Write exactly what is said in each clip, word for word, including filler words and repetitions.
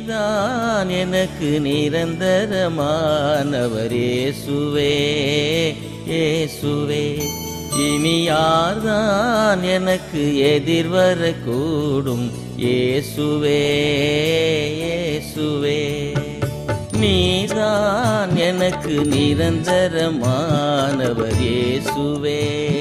நீதான் எனக்கு நிரந்தரமானவர் இயேசுவே இயேசுவே. இனி யார்தான் எனக்கு எதிர்வரக்கூடும் இயேசுவே இயேசுவே. நீதான் எனக்கு நிரந்தரமானவர் இயேசுவே.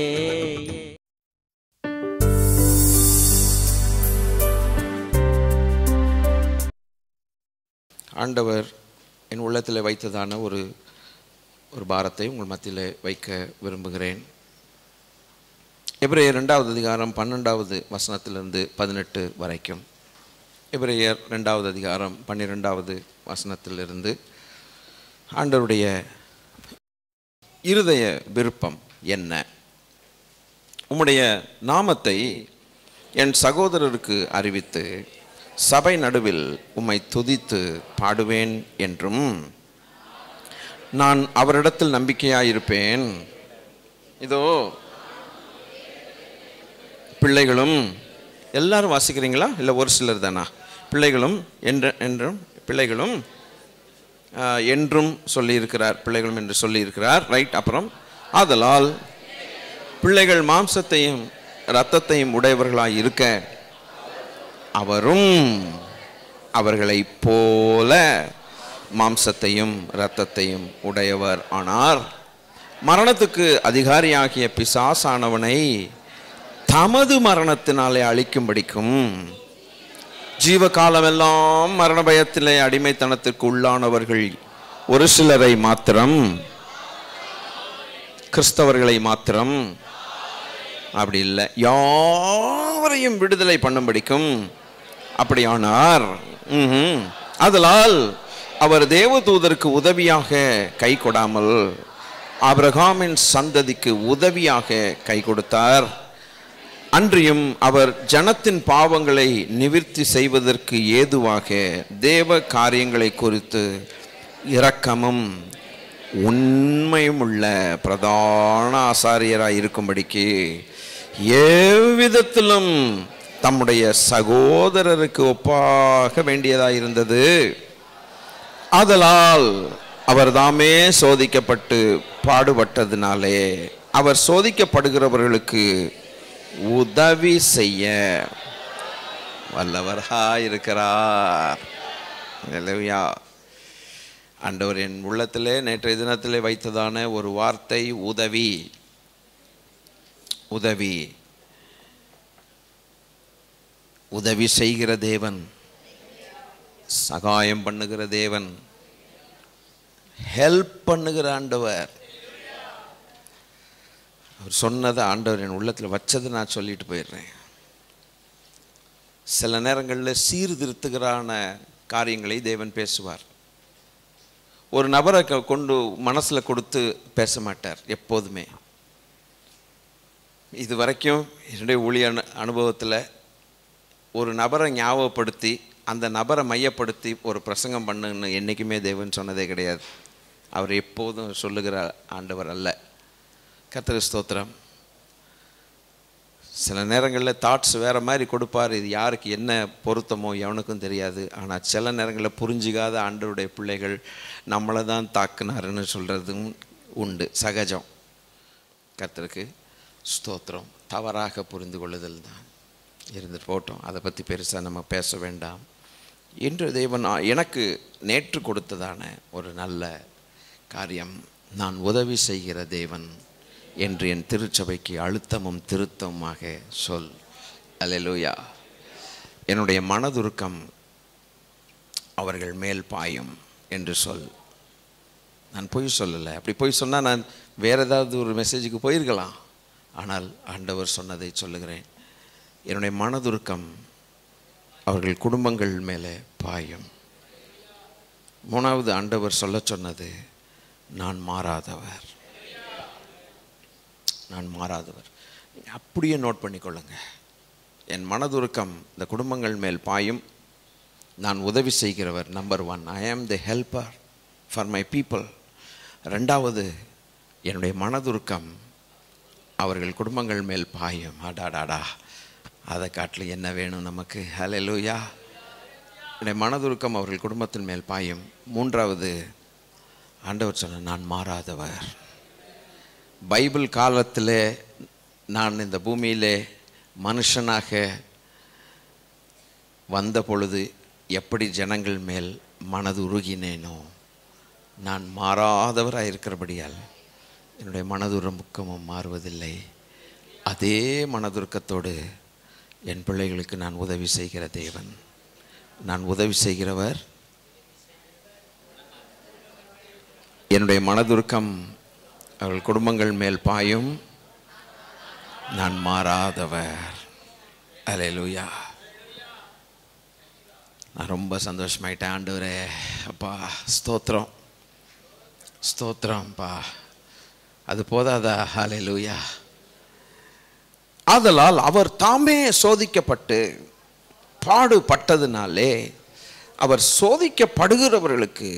ஆண்டவர் என் உள்ளத்தில் வைத்ததான ஒரு ஒரு பாரத்தை உங்கள் மத்தியில் வைக்க விரும்புகிறேன். எபிரேயர் ரெண்டாவது அதிகாரம் பன்னெண்டாவது வசனத்திலிருந்து பதினெட்டு வரைக்கும். எபிரேயர் ரெண்டாவது அதிகாரம் பன்னிரெண்டாவது வசனத்திலிருந்து ஆண்டவருடைய இருதய விருப்பம் என்ன? உம்முடைய நாமத்தை என் சகோதரருக்கு அறிவித்து சபை நடுவில் உம்மை துதித்து பாடுவேன் என்றும் நான் அவரிடத்தில் நம்பிக்கையாயிருப்பேன். இதோ பிள்ளைகளும், எல்லாரும் வாசிக்கிறீங்களா இல்லை ஒரு சிலர் தானா? பிள்ளைகளும் என்ற என்றும் பிள்ளைகளும் என்றும் சொல்லியிருக்கிறார். பிள்ளைகளும் என்று சொல்லியிருக்கிறார். ரைட். அப்புறம் ஆதலால் பிள்ளைகள் மாம்சத்தையும் இரத்தத்தையும் உடையவர்களாய் இருக்க அவரும் அவர்களைப் போல மாம்சத்தையும் இரத்தத்தையும் உடையவர் ஆனார். மரணத்துக்கு அதிகாரியாகிய பிசாசானவனை தமது மரணத்தினாலே அழிக்கும்படிக்கும் ஜீவகாலமெல்லாம் மரண பயத்திலே அடிமைத்தனத்திற்கு உள்ளானவர்கள் ஒரு சிலரை மாத்திரம், கிறிஸ்தவர்களை மாத்திரம் அப்படி இல்லை, யாவரையும் விடுதலை பண்ணும்படிக்கும் அப்படியானார். அதனால் அவர் தேவதூதருக்கு உதவியாக கை கொடாமல் ஆபிரகாமின் சந்ததிக்கு உதவியாக கை கொடுத்தார். அன்றியும் அவர் ஜனத்தின் பாவங்களை நிவிர்த்தி செய்வதற்கு ஏதுவாக தேவ காரியங்களை குறித்து இரக்கமும் உண்மையும் உள்ள பிரதான ஆசாரியராய் இருக்கும்படிக்கு எவ்விதத்திலும் தம்முடைய சகோதரருக்கு ஒப்பாக வேண்டியதாய் இருந்தது. ஆதலால் அவர் தாமே சோதிக்கப்பட்டு பாடுபட்டதினாலே அவர் சோதிக்கப்படுகிறவர்களுக்கு உதவி செய்ய வல்லவராய் இருக்கிறார். அல்லேலூயா. ஆண்டவர் என் உள்ளத்திலே நேற்றைய தினத்திலே வைத்ததான ஒரு வார்த்தை உதவி. உதவி உதவி செய்கிற தேவன், சகாயம் பண்ணுகிற தேவன், ஹெல்ப் பண்ணுகிற ஆண்டவர். அவர் சொன்னதை ஆண்டவர் என் உள்ளத்தில் வச்சதை நான் சொல்லிட்டு போயிடுறேன். சில நேரங்களில் சீர்திருத்துகிறான காரியங்களை தேவன் பேசுவார். ஒரு நபரை கொண்டு மனசில் கொடுத்து பேச மாட்டார் எப்போதுமே. இது வரைக்கும் என்னுடைய ஊழிய அனுபவத்தில் ஒரு நபரை ஞாபகப்படுத்தி அந்த நபரை மையப்படுத்தி ஒரு பிரசங்கம் பண்ணுன்னு என்றைக்குமே தேவன் சொன்னதே கிடையாது. அவர் எப்போதும் சொல்லுகிற ஆண்டவர் அல்ல. கர்த்தருக்கு ஸ்தோத்திரம். சில நேரங்களில் தாட்ஸ் வேறு மாதிரி கொடுப்பார். இது யாருக்கு என்ன பொருத்தமோ எவனுக்கும் தெரியாது. ஆனால் சில நேரங்களில் புரிஞ்சிக்காத ஆண்டவருடைய பிள்ளைகள் நம்மளை தான் தாக்குனாருன்னு சொல்கிறதும் உண்டு, சகஜம். கர்த்தருக்கு ஸ்தோத்திரம். தவறாக புரிந்து கொள்ளுதல் தான் இருந்துட்டு போட்டோம், அதை பற்றி பெருசாக நம்ம பேச வேண்டாம். இன்று தேவன் எனக்கு நேற்று கொடுத்ததான ஒரு நல்ல காரியம், நான் உதவி செய்கிற தேவன் என்று என் திருச்சபைக்கு அழுத்தமும் திருத்தமுமாக சொல். அல்லேலூயா. என்னுடைய மனதுருக்கம் அவர்கள் மேல் பாயும் என்று சொல். நான் பொய் சொல்லலை. அப்படி பொய் சொன்னால் நான் வேறு ஏதாவது ஒரு மெசேஜுக்கு போயிருக்கலாம். ஆனால் ஆண்டவர் சொன்னதை சொல்லுகிறேன். என்னுடைய மனதுருக்கம் அவர்கள் குடும்பங்கள் மேலே பாயும். மூணாவது ஆண்டவர் சொல்ல சொன்னது, நான் மாறாதவர். நான் மாறாதவர். அப்படியே நோட் பண்ணிக்கொள்ளுங்க. என் மனதுருக்கம் இந்த குடும்பங்கள் மேல் பாயும். நான் உதவி செய்கிறவர். Number one, I am the helper for my people. ரெண்டாவது, என்னுடைய மனதுருக்கம் அவர்கள் குடும்பங்கள் மேல் பாயும். அடாடாடா, அதை காட்டில் என்ன வேணும் நமக்கு? ஹல்லேலூயா. என்னுடைய மனதுருக்கம் அவர்கள் குடும்பத்தின் மேல் பாயும். மூன்றாவது, ஆண்டவர் சொன்ன, நான் மாறாதவர். பைபிள் காலத்தில் நான் இந்த பூமியிலே மனுஷனாக வந்த பொழுது எப்படி ஜனங்கள் மேல் மனது உருகினேனோ, நான் மாறாதவராக இருக்கிறபடியால் என்னுடைய மனதுருக்கமும் மாறுவதில்லை. அதே மனதுருக்கத்தோடு என் பிள்ளைகளுக்கு நான் உதவி செய்கிற தேவன். நான் உதவி செய்கிறவர். என்னுடைய மனதுருக்கம் அவர்கள் குடும்பங்கள் மேல் பாயும். நான் மாறாதவர். அல்லேலூயா. நான் ரொம்ப சந்தோஷமாயிட்டேன். ஆண்டவரே, அப்பா ஸ்தோத்திரம், ஸ்தோத்திரம்ப்பா. அது போதாதா? அல்லேலூயா. ஆதலால் அவர் தாமே சோதிக்கப்பட்டு பாடுபட்டதினாலே அவர் சோதிக்கப்படுகிறவர்களுக்கு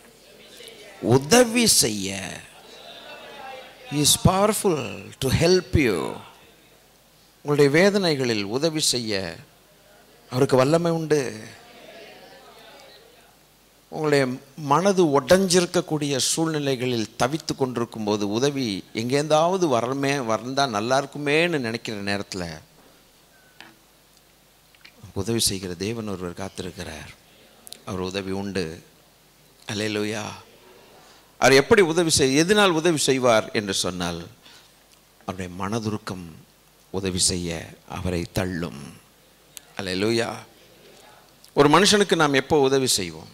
உதவி செய்ய, He is powerful to help you. உங்களுடைய வேதனைகளில் உதவி செய்ய அவருக்கு வல்லமை உண்டு. உங்களுடைய மனது உடைஞ்சிருக்கக்கூடிய சூழ்நிலைகளில் தவித்து கொண்டிருக்கும் போது உதவி எங்கேந்தாவது வரமே வந்தால் நல்லா இருக்குமேன்னு நினைக்கிற நேரத்தில் உதவி செய்கிற தேவன் ஒருவர் காத்திருக்கிறார். அவர் உதவி உண்டு. அல்லேலூயா. அவர் எப்படி உதவி செய் எதனால் உதவி செய்வார் என்று சொன்னால், அவருடைய மனதுருக்கம் உதவி செய்ய அவரை தள்ளும். அல்லேலூயா. ஒரு மனுஷனுக்கு நாம் எப்போ உதவி செய்வோம்?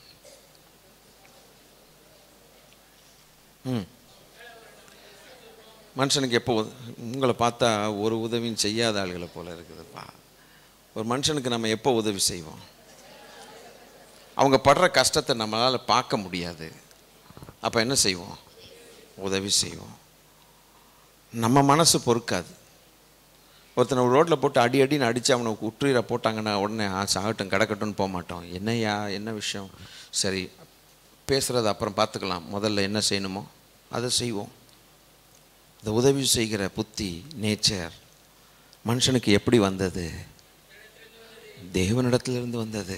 ம் மனுஷனுக்கு எப்போ? உங்களை பார்த்தா ஒரு உதவியும் செய்யாத ஆளுகளை போல இருக்குதுப்பா. ஒரு மனுஷனுக்கு நம்ம எப்போ உதவி செய்வோம்? அவங்க படுற கஷ்டத்தை நம்மளால் பார்க்க முடியாது. அப்போ என்ன செய்வோம்? உதவி செய்வோம். நம்ம மனசு பொறுக்காது. ஒருத்தனை ரோட்டில் போட்டு அடி அடின்னு அடித்து அவனை உற்றுயிர போட்டாங்கன்னா உடனே சாகட்டும் கிடக்கட்டும்னு போக மாட்டோம். என்னையா, என்ன விஷயம்? சரி, பேசுகிறது அப்புறம் பார்த்துக்கலாம், முதல்ல என்ன செய்யணுமோ அதை செய்வோம். இந்த உதவி செய்கிற புத்தி, நேச்சர் மனுஷனுக்கு எப்படி வந்தது? தேவனிடத்திலிருந்து வந்தது.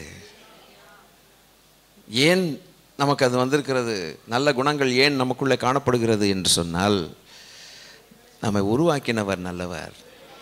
ஏன் நமக்கு அது வந்திருக்கிறது? நல்ல குணங்கள் ஏன் நமக்குள்ளே காணப்படுகிறது என்று சொன்னால், நம்மை உருவாக்கினவர் நல்லவர்.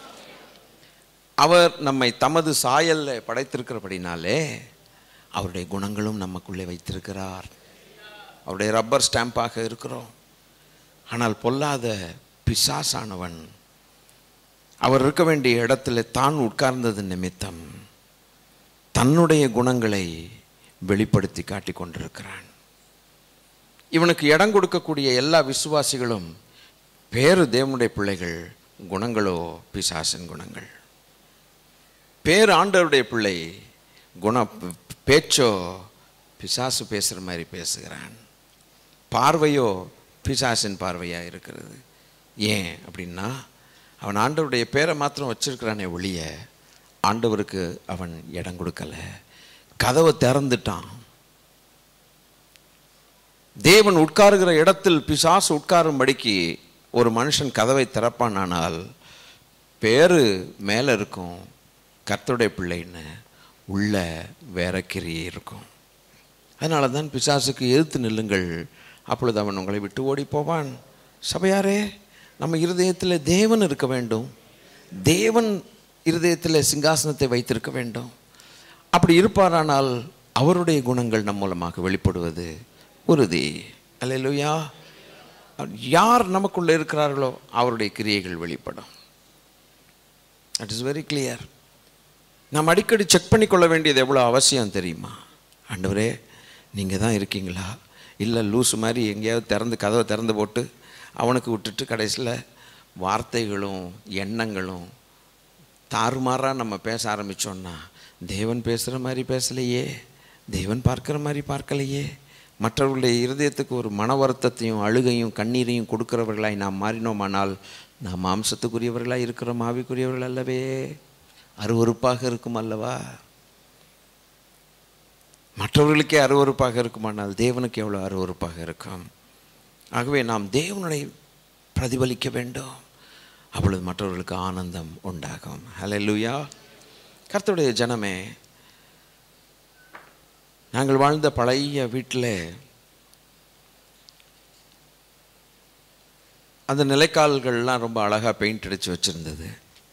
அவர் நம்மை தமது சாயலில் படைத்திருக்கிறபடினாலே அவருடைய குணங்களும் நமக்குள்ளே வைத்திருக்கிறார். அவருடைய ரப்பர் ஸ்டாம்பாக இருக்கிறோம். ஆனால் பொல்லாத பிசாசானவன் அவர் இருக்க வேண்டிய இடத்துல தான் உட்கார்ந்தது நிமித்தம் தன்னுடைய குணங்களை வெளிப்படுத்தி காட்டி கொண்டிருக்கிறான். இவனுக்கு இடம் கொடுக்கக்கூடிய எல்லா விசுவாசிகளும் பேரு தேவனுடைய பிள்ளைகள், குணங்களோ பிசாசின் குணங்கள். பேர் ஆண்டவருடைய பிள்ளை, குண பேச்சோ பிசாசு பேசுகிற மாதிரி பேசுகிறான். பார்வையோ பிசாசின் பார்வையாக இருக்கிறது. ஏன் அப்படின்னா, அவன் ஆண்டவருடைய பேரை மாத்திரம் வச்சிருக்கிறானே ஒழிய ஆண்டவருக்கு அவன் இடம் கொடுக்கலை. கதவை திறந்துட்டான். தேவன் உட்காருகிற இடத்தில் பிசாசு உட்காரும்படிக்கு ஒரு மனுஷன் கதவை திறப்பானால் பேரு மேலே இருக்கும், கர்த்தருடைய பிள்ளைன்னு உள்ள வேற கிரியை இருக்கும். அதனால தான் பிசாசுக்கு எதிர்த்து நில்லுங்கள், அப்பொழுது அவன் உங்களை விட்டு ஓடி போவான். சபையாரே, நம்ம இருதயத்தில் தேவன் இருக்க வேண்டும். தேவன் இருதயத்தில் சிங்காசனத்தை வைத்திருக்க வேண்டும். அப்படி இருப்பாரானால் அவருடைய குணங்கள் நம் மூலமாக வெளிப்படுவது உறுதி. அல்லேலூயா. யார் நமக்குள்ளே இருக்கிறார்களோ அவருடைய கிரியைகள் வெளிப்படும். That is very clear. நாம் அடிக்கடி செக் பண்ணி கொள்ள வேண்டியது எவ்வளோ அவசியம் தெரியுமா? ஆண்டவரே, நீங்கள் தான் இருக்கீங்களா? இல்லை லூசு மாதிரி எங்கேயாவது திறந்து கதவை திறந்து போட்டு அவனுக்கு விட்டுட்டு கடைசியில் வார்த்தைகளும் எண்ணங்களும் தாறுமாறாக நம்ம பேச ஆரம்பித்தோன்னா, தேவன் பேசுகிற மாதிரி பேசலையே, தேவன் பார்க்குற மாதிரி பார்க்கலையே, மற்றவர்களுடைய இருதயத்துக்கு ஒரு மன வருத்தத்தையும் அழுகையும் கண்ணீரையும் கொடுக்கிறவர்களாய் நாம் மாறினோமானால் நாம் மாம்சத்துக்குரியவர்களாக இருக்கிறோம், ஆவிக்குரியவர்கள் அல்லவே. அருவருப்பாக இருக்கும் அல்லவா? மற்றவர்களுக்கே அருவருப்பாக இருக்குமானால் தேவனுக்கு எவ்வளோ அருவருப்பாக இருக்கும். ஆகவே நாம் தேவனுடைய பிரதிபலிக்க வேண்டும். அப்பொழுது மற்றவர்களுக்கு ஆனந்தம் உண்டாகும். ஹல்லேலூயா. கர்த்தருடைய ஜனமே, நாங்கள் வாழ்ந்த பழைய வீட்டில் அந்த நிலைக்கால்கள்லாம் ரொம்ப அழகாக பெயிண்ட் அடித்து வச்சுருந்தது.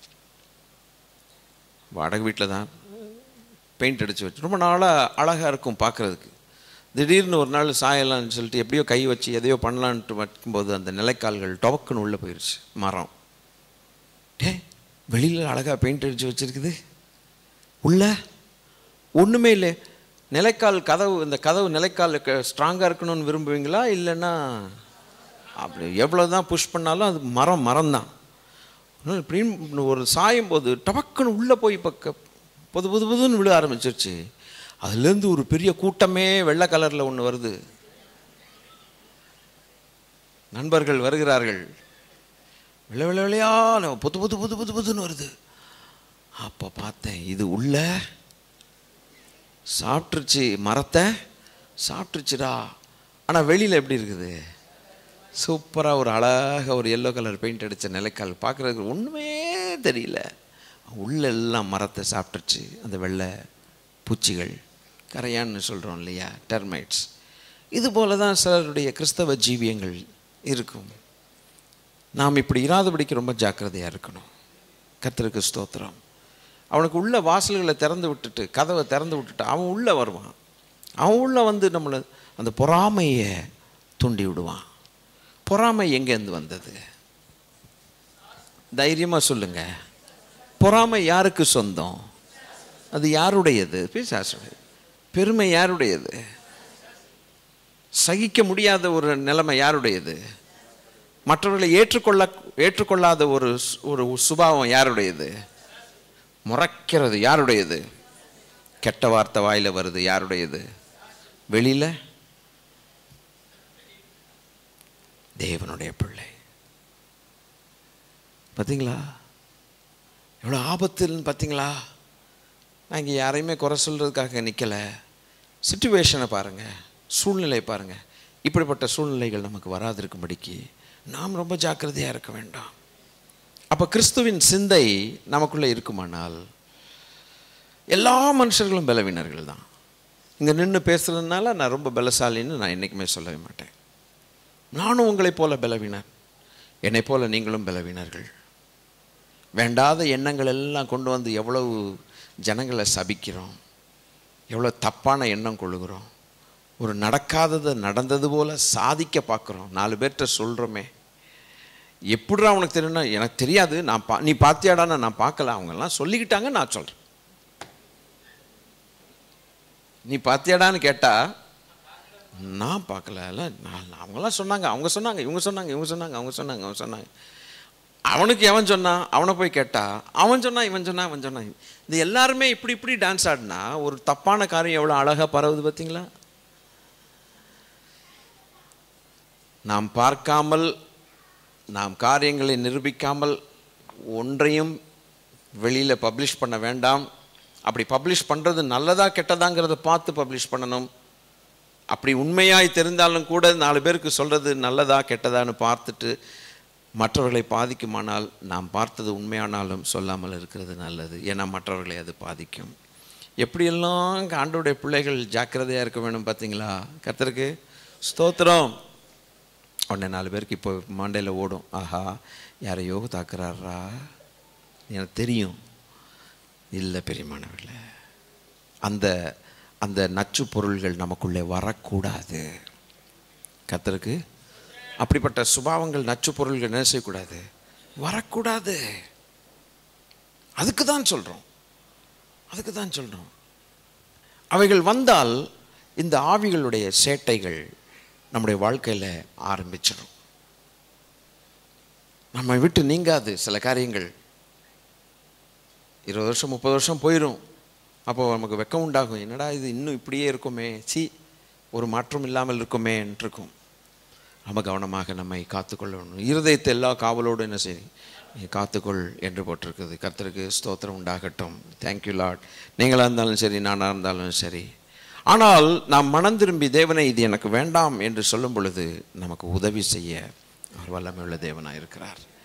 வாடகை வீட்டில் தான் பெயிண்ட் அடித்து வச்சு ரொம்ப நாளாக அழகாக இருக்கும் பார்க்குறதுக்கு. திடீர்னு ஒரு நாள் சாயலான்னு சொல்லிட்டு எப்படியோ கை வச்சு எதையோ பண்ணலான்ட்டு வைக்கும்போது அந்த நிலைக்கால்கள் டொவக்குன்னு உள்ளே போயிடுச்சு. மரம் டே வெளியில் அழகாக பெயிண்ட் அடித்து வச்சுருக்குது, உள்ள ஒன்றுமே இல்லை. நிலைக்கால் கதவு, இந்த கதவு நிலைக்கால் ஸ்ட்ராங்காக இருக்கணும்னு விரும்புவீங்களா, இல்லைன்னா அப்படி எவ்வளோ தான் புஷ் பண்ணாலும் அது மரம் மரம் தான். இப்படின்னு ஒரு சாயும் போது டபக்குன்னு உள்ளே போய் பக்க பொது புது புதுன்னு விழ ஆரம்பிச்சிருச்சு. அதுலேருந்து ஒரு பெரிய கூட்டமே வெள்ளை கலரில் ஒன்று வருது. நண்பர்கள் வருகிறார்கள், விளை விளை விளையான புது புது புது புது புதுன்னு வருது. அப்போ பார்த்தேன், இது உள்ள சாப்பிட்ருச்சு, மரத்தை சாப்பிட்ருச்சுடா. ஆனால் வெளியில் எப்படி இருக்குது, சூப்பராக ஒரு அழகாக ஒரு எல்லோ கலர் பெயிண்ட் அடித்த நிலைக்கால் பார்க்குறதுக்கு ஒன்றுமே தெரியல. உள்ளெல்லாம் மரத்தை சாப்பிட்டுருச்சு அந்த வெள்ளை பூச்சிகள், கரையான்னு சொல்கிறோம் இல்லையா, டெர்மைட்ஸ். இது போல தான் சிலருடைய கிறிஸ்தவ ஜீவியங்கள் இருக்கும். நாம் இப்படி இராதபடிக்கு ரொம்ப ஜாக்கிரதையாக இருக்கணும். கர்த்தருக்கு ஸ்தோத்திரம். அவனுக்கு உள்ள வாசல்களை திறந்து விட்டுட்டு, கதவை திறந்து விட்டுட்டு அவன் உள்ளே வருவான். அவன் உள்ளே வந்து நம்மளை அந்த பொறாமையை தூண்டி விடுவான். பொறாமை எங்கேருந்து வந்தது? தைரியமாக சொல்லுங்க. பொறாமை யாருக்கு சொந்தம்? அது யாருடையது? பிசாசுடையது. பெருமை யாருடையது? சகிக்க முடியாத ஒரு நிலைமை யாருடையது? மற்றவர்களை ஏற்றுக்கொள்ள ஏற்றுக்கொள்ளாத ஒரு ஒரு சுபாவம் யாருடையது? முறைக்கிறது யாருடையது? கெட்ட வார்த்தை வாயில் வருது யாருடையது? வெளியில் தேவனுடைய பிள்ளை. பார்த்தீங்களா எவ்வளோ ஆபத்துன்னு? பார்த்தீங்களா? நான் இங்கே யாரையுமே குறை சொல்கிறதுக்காக நிற்கலை. சிச்சுவேஷனை பாருங்கள், சூழ்நிலை பாருங்கள். இப்படிப்பட்ட சூழ்நிலைகள் நமக்கு வராதிருக்கும்படிக்கு நாம் ரொம்ப ஜாக்கிரதையாக இருக்க வேண்டாம். அப்போ கிறிஸ்துவின் சிந்தை நமக்குள்ளே இருக்குமானால் எல்லா மனுஷர்களும் பலவீனர்கள் தான். இங்கே நின்று பேசுகிறதுனால நான் ரொம்ப பலசாலின்னு நான் என்றைக்குமே சொல்லவே மாட்டேன். நானும் உங்களைப் போல பலவீனர், என்னை போல நீங்களும் பலவீனர்கள். வேண்டாத எண்ணங்கள் எல்லாம் கொண்டு வந்து எவ்வளவு ஜனங்களை சபிக்கிறோம், எவ்வளோ தப்பான எண்ணம் கொள்ளுகிறோம். ஒரு நடக்காததை நடந்தது போல் சாதிக்க பார்க்குறோம். நாலு பேர்கிட்ட சொல்கிறோமே, எப்படிடா உனக்கு தெரியும்னா, எனக்கு தெரியாது, நான் பா நீ பார்த்தியாடான்னு நான் பார்க்கல, அவங்கெல்லாம் சொல்லிக்கிட்டாங்க, நான் சொல்கிறேன். நீ பார்த்தியாடான்னு கேட்டால் நான் பார்க்கல, இல்லை நான் அவங்களாம் சொன்னாங்க, அவங்க சொன்னாங்க, இவங்க சொன்னாங்க, இவங்க சொன்னாங்க, அவங்க சொன்னாங்க, அவங்க சொன்னாங்க. அவனுக்கு எவன் சொன்னான்? அவனை போய் கேட்டா அவன் சொன்னான், இவன் சொன்னான், அவன் சொன்னான். இது எல்லாருமே இப்படி இப்படி டான்ஸ் ஆடினா ஒரு தப்பான காரியம் எவ்வளோ அழகாக பரவுது பார்த்தீங்களா? நாம் பார்க்காமல், நாம் காரியங்களை நிரூபிக்காமல் ஒன்றையும் வெளியில் பப்ளிஷ் பண்ண வேண்டாம். அப்படி பப்ளிஷ் பண்ணுறது நல்லதா கெட்டதாங்கிறத பார்த்து பப்ளிஷ் பண்ணணும். அப்படி உண்மையாய் தெரிந்தாலும் கூட நாலு பேருக்கு சொல்கிறது நல்லதா கெட்டதான்னு பார்த்துட்டு மற்றவர்களை பாதிக்குமானால் நாம் பார்த்தது உண்மையானாலும் சொல்லாமல் இருக்கிறது நல்லது. ஏன்னா மற்றவர்களை அது பாதிக்கும். எப்படியெல்லாம் ஆண்டவருடைய பிள்ளைகள் ஜாக்கிரதையாக இருக்க வேணும் பார்த்தீங்களா? கர்த்தருக்கு ஸ்தோத்திரம். உடனே நாலு பேருக்கு இப்போ மாண்டையில் ஓடும், ஆஹா யாரையோ தாக்குறாரா, எனக்கு தெரியும். இல்லை பெரியமானவர்களே, அந்த அந்த நச்சு பொருள்கள் நமக்குள்ளே வரக்கூடாது. கர்த்தருக்கு அப்படிப்பட்ட சுபாவங்கள், நச்சு பொருள்கள் என்ன செய்யக்கூடாது? வரக்கூடாது. அதுக்கு தான் சொல்கிறோம், அதுக்கு தான் சொல்கிறோம். அவைகள் வந்தால் இந்த ஆவிகளுடைய சேட்டைகள் நம்முடைய வாழ்க்கையில் ஆரம்பிச்சிடும். நம்ம விட்டு நீங்காது சில காரியங்கள். இருபது வருஷம் முப்பது வருஷம் போயிடும். அப்போது நமக்கு வெக்கம் உண்டாகும், என்னடா இது இன்னும் இப்படியே இருக்குமே, சி ஒரு மாற்றம் இல்லாமல் இருக்குமே இருக்கும். நம்ம கவனமாக நம்மை காத்துக்கொள்ளணும். இருதயத்தை எல்லா காவலோடு என்ன செய்யும், நீ காத்துக்கொள் என்று போட்டிருக்குது. கர்த்தருக்கு ஸ்தோத்திரம் உண்டாகட்டும். Thank you Lord. நீங்களாக இருந்தாலும் சரி, நானாக இருந்தாலும் சரி. ஆனால் நாம் மனம் திரும்பி தேவனை இது எனக்கு வேண்டாம் என்று சொல்லும் பொழுது நமக்கு உதவி செய்ய அவர் வல்லமையுள்ள தேவனாக இருக்கிறார்.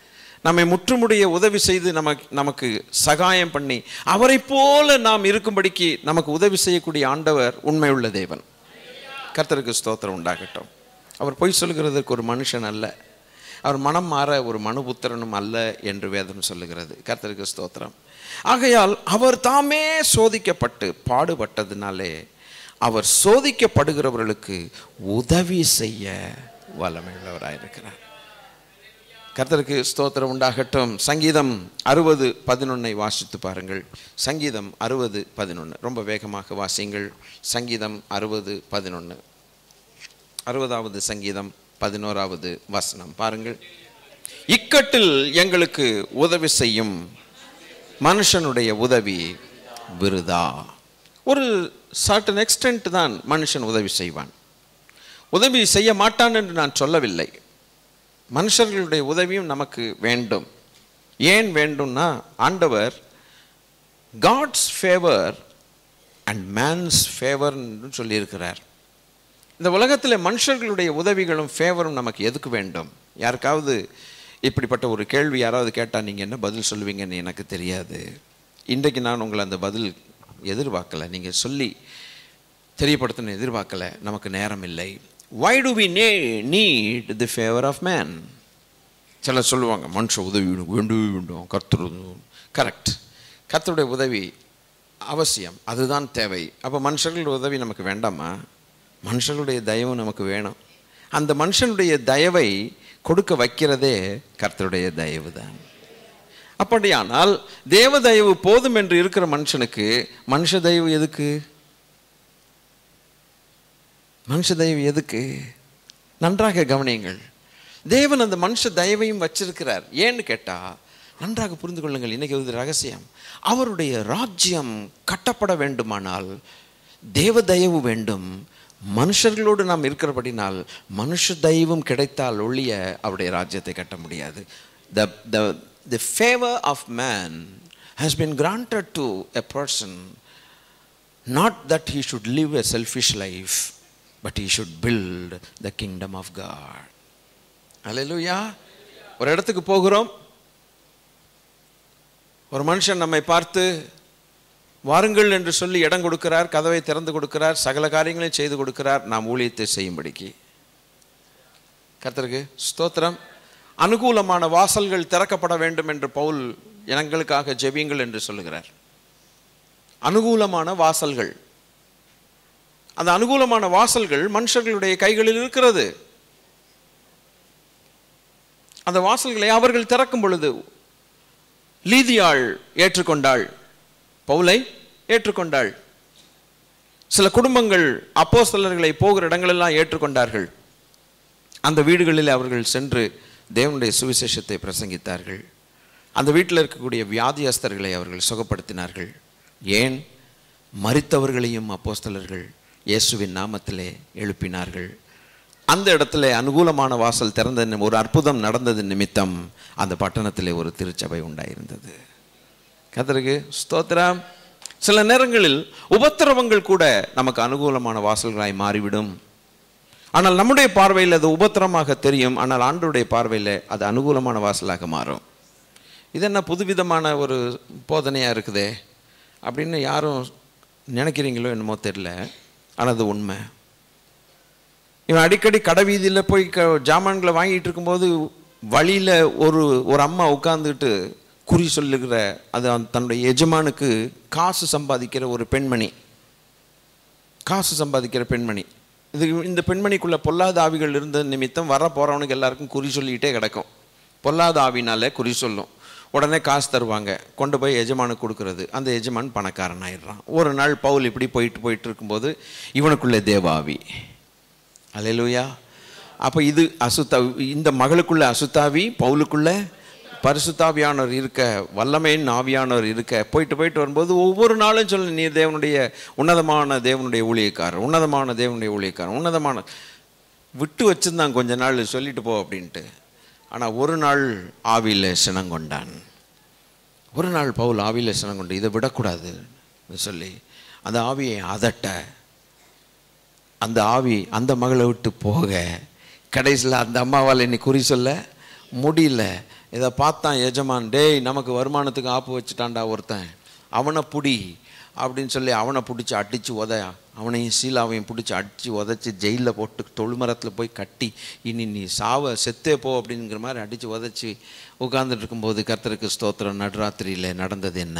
நம்மை முற்றுமுடிய உதவி செய்து நமக்கு நமக்கு சகாயம் பண்ணி அவரை போல நாம் இருக்கும்படிக்கு நமக்கு உதவி செய்யக்கூடிய ஆண்டவர் உண்மையுள்ள தேவன். கர்த்தருக்கு ஸ்தோத்திரம் உண்டாகட்டும். அவர் பொய் சொல்கிறதுக்கு ஒரு மனுஷன் அல்ல, அவர் மனம் மாற ஒரு மனுபுத்திரனும் அல்ல என்று வேதம் சொல்லுகிறது. கர்த்தருக்கு ஸ்தோத்திரம். ஆகையால் அவர் தாமே சோதிக்கப்பட்டு பாடுபட்டதினாலே அவர் சோதிக்கப்படுகிறவர்களுக்கு உதவி செய்ய வல்லமையுள்ளவராயிருக்கிறார். கர்த்தருக்கு ஸ்தோத்திரம் உண்டாகட்டும். சங்கீதம் அறுபது பதினொன்னை வாசித்து பாருங்கள். சங்கீதம் அறுபது பதினொன்று ரொம்ப வேகமாக வாசிங்கள். சங்கீதம் அறுபது பதினொன்று, அறுபதாவது சங்கீதம் பதினோராவது வசனம் பாருங்கள். இக்கட்டில் எங்களுக்கு உதவி செய்யும் மனுஷனுடைய உதவி விருதா. ஒரு சர்டன் எக்ஸ்டென்ட் தான் மனுஷன் உதவி செய்வான், உதவி செய்ய மாட்டான் என்று நான் சொல்லவில்லை. மனுஷர்களுடைய உதவியும் நமக்கு வேண்டும். ஏன் வேண்டும்னா ஆண்டவர் God's favour and man's favour என்று சொல்லியிருக்கிறார். இந்த உலகத்தில் மனுஷர்களுடைய உதவிகளும் ஃபேவரும் நமக்கு எதுக்கு வேண்டும்? யாருக்காவது இப்படிப்பட்ட ஒரு கேள்வி யாராவது கேட்டால் நீங்கள் என்ன பதில் சொல்லுவீங்கன்னு எனக்கு தெரியாது. இன்றைக்கு நான் உங்களை அந்த பதில் எதிர்பார்க்கலை, நீங்கள் சொல்லி தெரியப்படுத்தணும் எதிர்பார்க்கலை, நமக்கு நேரம் இல்லை. Why do we need the favor of man? சிலர் சொல்லுவாங்க மனுஷ உதவி வேண்டும் வேண்டும் கர்த்தர். கரெக்ட், கர்த்தருடைய உதவி அவசியம், அதுதான் தேவை. அப்போ மனுஷர்களுடைய உதவி நமக்கு வேண்டாமா? மனுஷர்களுடைய தயவு நமக்கு வேணும். அந்த மனுஷனுடைய தயவை கொடுக்க வைக்கிறதே கர்த்தருடைய தயவு தான். அப்படியானால் தேவ தயவு போதும் என்று இருக்கிற மனுஷனுக்கு மனுஷ தயவு எதுக்கு? மனுஷ தயவு எதுக்கு? நன்றாக கவனியுங்கள். தேவன் அந்த மனுஷ தயவையும் வச்சிருக்கிறார். ஏன்னு கேட்டா நன்றாக புரிந்து கொள்ளுங்கள். இன்னைக்கு ஒரு ரகசியம், அவருடைய ராஜ்யம் கட்டப்பட வேண்டுமானால் தேவ தயவு வேண்டும். மனுஷர்களோடு நாம் இருக்கிறபடினால் மனுஷ தயவும் கிடைத்தால் ஒழிய அவருடைய ராஜ்யத்தை கட்ட முடியாது. the the the favor of man has been granted to a person, not that he should live a selfish life, but he should build the kingdom of God. Hallelujah. ஒரு இடத்துக்கு போகிறோம், ஒரு மனுஷன் நம்மை பார்த்து வாருங்கள் என்று சொல்லி இடம் கொடுக்கிறார், கதவை திறந்து கொடுக்கிறார், சகல காரியங்களையும் செய்து கொடுக்கிறார் நாம் ஊழியத்தை செய்யும்படிக்கு. கர்த்தருக்கு ஸ்தோத்திரம். அனுகூலமான வாசல்கள் திறக்கப்பட வேண்டும் என்று பவுல் எங்களுக்காக ஜெபியுங்கள் என்று சொல்லுகிறார். அனுகூலமான வாசல்கள், அந்த அனுகூலமான வாசல்கள் மனுஷர்களுடைய கைகளில் இருக்கிறது. அந்த வாசல்களை அவர்கள் திறக்கும் பொழுது லீதியாள் ஏற்றுக்கொண்டாள், பவுலை ஏற்றுக்கொண்டாள். சில குடும்பங்கள் அப்போஸ்தலர்களை போகிற இடங்களெல்லாம் ஏற்றுக்கொண்டார்கள். அந்த வீடுகளில் அவர்கள் சென்று தேவனுடைய சுவிசேஷத்தை பிரசங்கித்தார்கள். அந்த வீட்டில் இருக்கக்கூடிய வியாதியஸ்தர்களை அவர்கள் சுகப்படுத்தினார்கள். ஏன்? மரித்தவர்களையும் அப்போஸ்தலர்கள் இயேசுவின் நாமத்திலே எழுப்பினார்கள். அந்த இடத்துல அனுகூலமான வாசல் திறந்த ஒரு அற்புதம் நடந்தது நிமித்தம் அந்த பட்டணத்திலே ஒரு திருச்சபை உண்டாயிருந்தது. கர்த்தருக்கு ஸ்தோத்திரம். சில நேரங்களில் உபத்திரவங்கள் கூட நமக்கு அனுகூலமான வாசல்களாய் மாறிவிடும். ஆனால் நம்முடைய பார்வையில் அது உபத்திரமாக தெரியும், ஆனால் ஆண்டவருடைய பார்வையில் அது அனுகூலமான வாசலாக மாறும். இது என்ன புதுவிதமான ஒரு போதனையாக இருக்குதே அப்படின்னு யாரும் நினைக்கிறீங்களோ என்னமோ தெரியல, ஆனால் அது உண்மை. இவன் அடிக்கடி கடை வீதியில் போய் க ஜாமான்களை வாங்கிட்டு இருக்கும்போது வழியில் ஒரு ஒரு அம்மா உட்கார்ந்துட்டு குறி சொல்லுகிற, அது தன்னுடைய எஜமானுக்கு காசு சம்பாதிக்கிற ஒரு பெண்மணி, காசு சம்பாதிக்கிற பெண்மணி. இது இந்த பெண்மணிக்குள்ள பொல்லாத ஆவிகள் இருந்த நிமித்தம் வர போகிறவனுக்கு எல்லாருக்கும் குறி சொல்லிக்கிட்டே கிடக்கும். பொல்லாத ஆவினால குறி சொல்லும், உடனே காசு தருவாங்க, கொண்டு போய் எஜமானுக்கு கொடுக்கறது. அந்த எஜமான் பணக்காரன் ஆயிடுறான். ஒரு நாள் பவுல் இப்படி போயிட்டு போயிட்டு இருக்கும்போது இவனுக்குள்ளே தேவாவி. அல்லேலூயா. அப்போ இது அசுத்தா, இந்த மகளுக்குள்ள அசுத்தாவி, பவுலுக்குள்ள பரிசுத்தாவியானவர் இருக்க, வல்லமையின் ஆவியானவர் இருக்க, போயிட்டு போயிட்டு வரும்போது ஒவ்வொரு நாளும் சொல்லு, நீ தேவனுடைய உன்னதமான தேவனுடைய ஊழியக்காரர், உன்னதமான தேவனுடைய ஊழியக்காரர், உன்னதமான விட்டு வச்சுருந்தான் கொஞ்ச நாள் சொல்லிட்டு போ அப்படின்ட்டு. ஆனால் ஒரு நாள் ஆவியில் சினங்கொண்டான். ஒரு நாள் பவுல் ஆவியில் சினங்கொண்டு இதை விடக்கூடாது சொல்லி அந்த ஆவியை அதட்ட, அந்த ஆவி அந்த மகளை விட்டு போக, கடைசியில் அந்த அம்மாவால் இன்னைக்கு குறி சொல்ல முடியல. இதை பார்த்தான் எஜமான், டேய் நமக்கு வருமானத்துக்கு ஆப்பு வச்சுட்டான்டா ஒருத்தன், அவனை புடி அப்படின்னு சொல்லி அவனை பிடிச்சி அடித்து உத, அவனையும் சீலாவையும் பிடிச்சி அடித்து உதச்சி ஜெயிலில் போட்டு தொழுமரத்தில் போய் கட்டி, இனி நீ சாவ செத்தே போ அப்படிங்கிற மாதிரி அடித்து உதச்சி உட்கார்ந்துட்டு இருக்கும்போது கர்த்தருக்கு ஸ்தோத்திரம், நடுராத்திரியில் நடந்தது என்ன?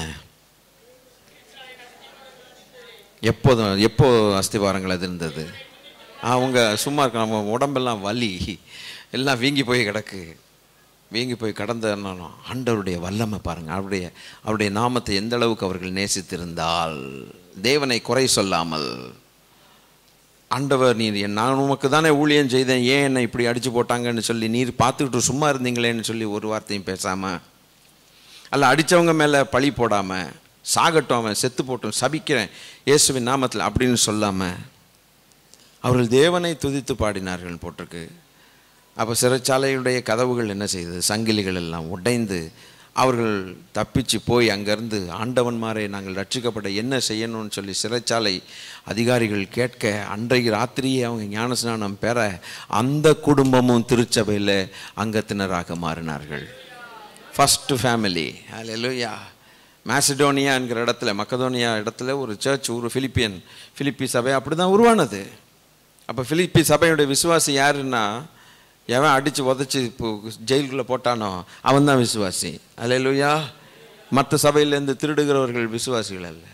எப்போதும் எப்போ அஸ்திவாரங்கள் அது இருந்தது? அவங்க சும்மா இருக்க, நம்ம உடம்பெல்லாம் வலி எல்லாம் வீங்கி போய் கிடக்கு, வீங்கி போய் கடந்தாலும் ஆண்டவருடைய வல்லமை பாருங்கள். அவருடைய அவருடைய நாமத்தை எந்த அளவுக்கு அவர்கள் நேசித்திருந்தால், தேவனை குறை சொல்லாமல், ஆண்டவர் நீர் நான் உமக்கு தானே ஊழியம் செய்தேன், ஏன் என்னை இப்படி அடித்து போட்டாங்கன்னு சொல்லி நீர் பார்த்துக்கிட்டு சும்மா இருந்தீங்களேன்னு சொல்லி ஒரு வார்த்தையும் பேசாமல், அல்ல அடித்தவங்க மேலே பழி போடாமல், சாகட்டும் அவன் செத்து போட்டும் சபிக்கிறேன் இயேசுவின் நாமத்தில் அப்படின்னு சொல்லாமல் அவர்கள் தேவனை துதித்து பாடினார்கள் போட்டிருக்கு. அப்போ சிறைச்சாலையுடைய கதவுகள் என்ன செய்தது? சங்கிலிகள் எல்லாம் உடைந்து அவர்கள் தப்பிச்சு போய் அங்கேருந்து ஆண்டவன்மாரை நாங்கள் ரட்சிக்கப்பட என்ன செய்யணும்னு சொல்லி சிறைச்சாலை அதிகாரிகள் கேட்க, அன்றைக்கு ராத்திரியே அவங்க ஞானஸ்நானம் பெற அந்த குடும்பமும் திருச்சபையில் அங்கத்தினராக மாறினார்கள். First family. அல்லேலூயா. மேசிடோனியா என்கிற இடத்துல, மக்கதோனியா இடத்துல ஒரு சர்ச், ஒரு பிலிப்பியன் பிலிப்பி சபை அப்படி தான் உருவானது. அப்போ பிலிப்பி சபையுடைய விசுவாசி யாருன்னா, எவன் அடித்து உதச்சி இப்போ ஜெயிலுக்குள்ளே போட்டானோ அவன் தான் விசுவாசி. அல்லேலூயா. மற்ற சபையிலேருந்து திருடுகிறவர்கள் விசுவாசிகள் அல்ல.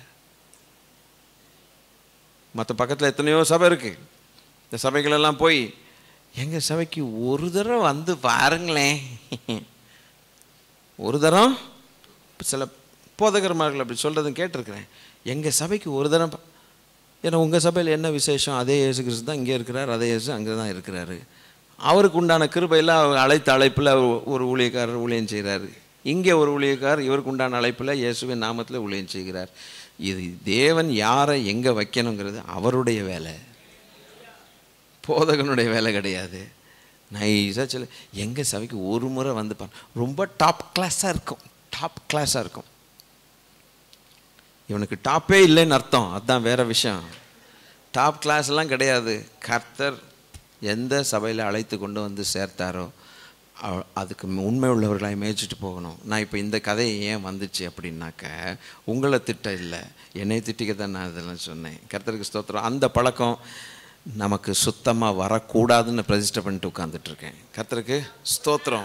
மற்ற பக்கத்தில் எத்தனையோ சபை இருக்குது. இந்த சபைகளெல்லாம் போய் எங்கள் சபைக்கு ஒரு தரம் வந்து பாருங்களேன், ஒரு தரம் சில போதகர்மார்கள் அப்படி சொல்கிறதும் கேட்டிருக்கிறேன், எங்கள் சபைக்கு ஒரு தரம், ஏன்னா உங்கள் சபையில் என்ன விசேஷம்? அதே இயேசு கிறிஸ்து தான் இங்கே இருக்கிறார், அதே இயேசு அங்கே தான் இருக்கிறாரு. அவருக்கு உண்டான கிருபையெல்லாம் அவர் அழைத்த அழைப்பில் ஒரு ஊழியக்காரர் ஊழியம் செய்கிறார். இங்கே ஒரு ஊழியக்காரர் இவருக்கு உண்டான அழைப்பில் இயேசுவின் நாமத்தில் ஊழியம் செய்கிறார். இது தேவன் யாரை எங்கே வைக்கணுங்கிறது அவருடைய வேலை, போதகனுடைய வேலை கிடையாது. நைஸாக சொல்ல, எங்கள் சபைக்கு ஒரு முறை வந்து பாரு, ரொம்ப டாப் கிளாஸாக இருக்கும், டாப் கிளாஸாக இருக்கும். இவனுக்கு டாப்பே இல்லைன்னு அர்த்தம், அதுதான் வேறு விஷயம். டாப் கிளாஸ்லாம் கிடையாது. கர்த்தர் எந்த சபையில் அழைத்து கொண்டு வந்து சேர்த்தாரோ அதுக்கு உண்மை உள்ளவர்களாக மேய்ச்சிட்டு போகணும். நான் இப்போ இந்த கதையை ஏன் வந்துச்சு அப்படின்னாக்க, உங்களை திட்ட இல்லை, என்னை திட்டிக்க தான் நான் இதெல்லாம் சொன்னேன். கர்த்தருக்கு ஸ்தோத்திரம். அந்த பழக்கம் நமக்கு சுத்தமாக வரக்கூடாதுன்னு பிரதிஷ்டை பண்ணிட்டு உட்காந்துட்ருக்கேன். கர்த்தருக்கு ஸ்தோத்திரம்.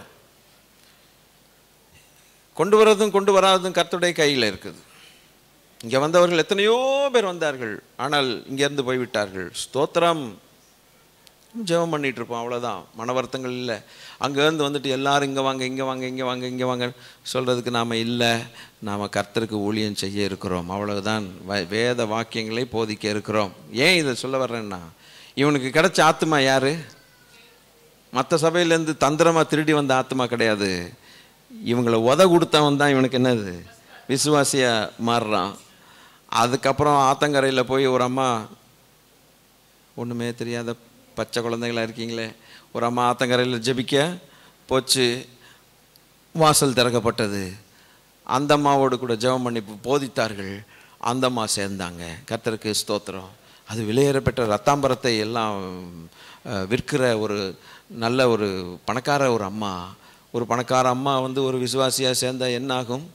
கொண்டு வர்றதும் கொண்டு வராததும் கர்த்தருடைய கையில் இருக்குது. இங்கே வந்தவர்கள் எத்தனையோ பேர் வந்தார்கள், ஆனால் இங்கேருந்து போய்விட்டார்கள். ஸ்தோத்திரம். ஜெபம் பண்ணிகிட்டு இருப்போம், அவ்வளோதான், மன வருத்தங்கள் இல்லை. அங்கேருந்து வந்துட்டு எல்லாரும் இங்கே வாங்க இங்கே வாங்க இங்கே வாங்க இங்கே வாங்க சொல்கிறதுக்கு நாம் இல்லை, நாம் கர்த்தருக்கு ஊழியம் செய்ய இருக்கிறோம், அவ்வளவுதான். வேத வாக்கியங்களை போதிக்க இருக்கிறோம். ஏன் இதை சொல்ல வர்றேன்னா, இவனுக்கு கிடைச்ச ஆத்மா யார்? மற்ற சபையிலேருந்து தந்திரமாக திருடி வந்த ஆத்மா கிடையாது. இவங்களை உத கொடுத்தவன் தான் இவனுக்கு என்னது விசுவாசியாக மாறுறான். அதுக்கப்புறம் ஆத்தங்கரையில் போய் ஒரு அம்மா, ஒன்றுமே தெரியாத பச்சை குழந்தைகளாக இருக்கீங்களே, ஒரு அம்மா ஆத்தங்கரையில் ஜெபிக்க போச்சு, வாசல் திறக்கப்பட்டது. அந்த அம்மாவோடு கூட ஜெபம் பண்ணி போதித்தார்கள், அந்த அம்மா சேர்ந்தாங்க. கர்த்தருக்கு ஸ்தோத்திரம். அது விலையேறப்பட்ட ரத்தாம்பரத்தை எல்லாம் விற்கிற ஒரு நல்ல ஒரு பணக்கார ஒரு அம்மா. ஒரு பணக்கார அம்மா வந்து ஒரு விசுவாசியாக சேர்ந்தால் என்ன ஆகும்?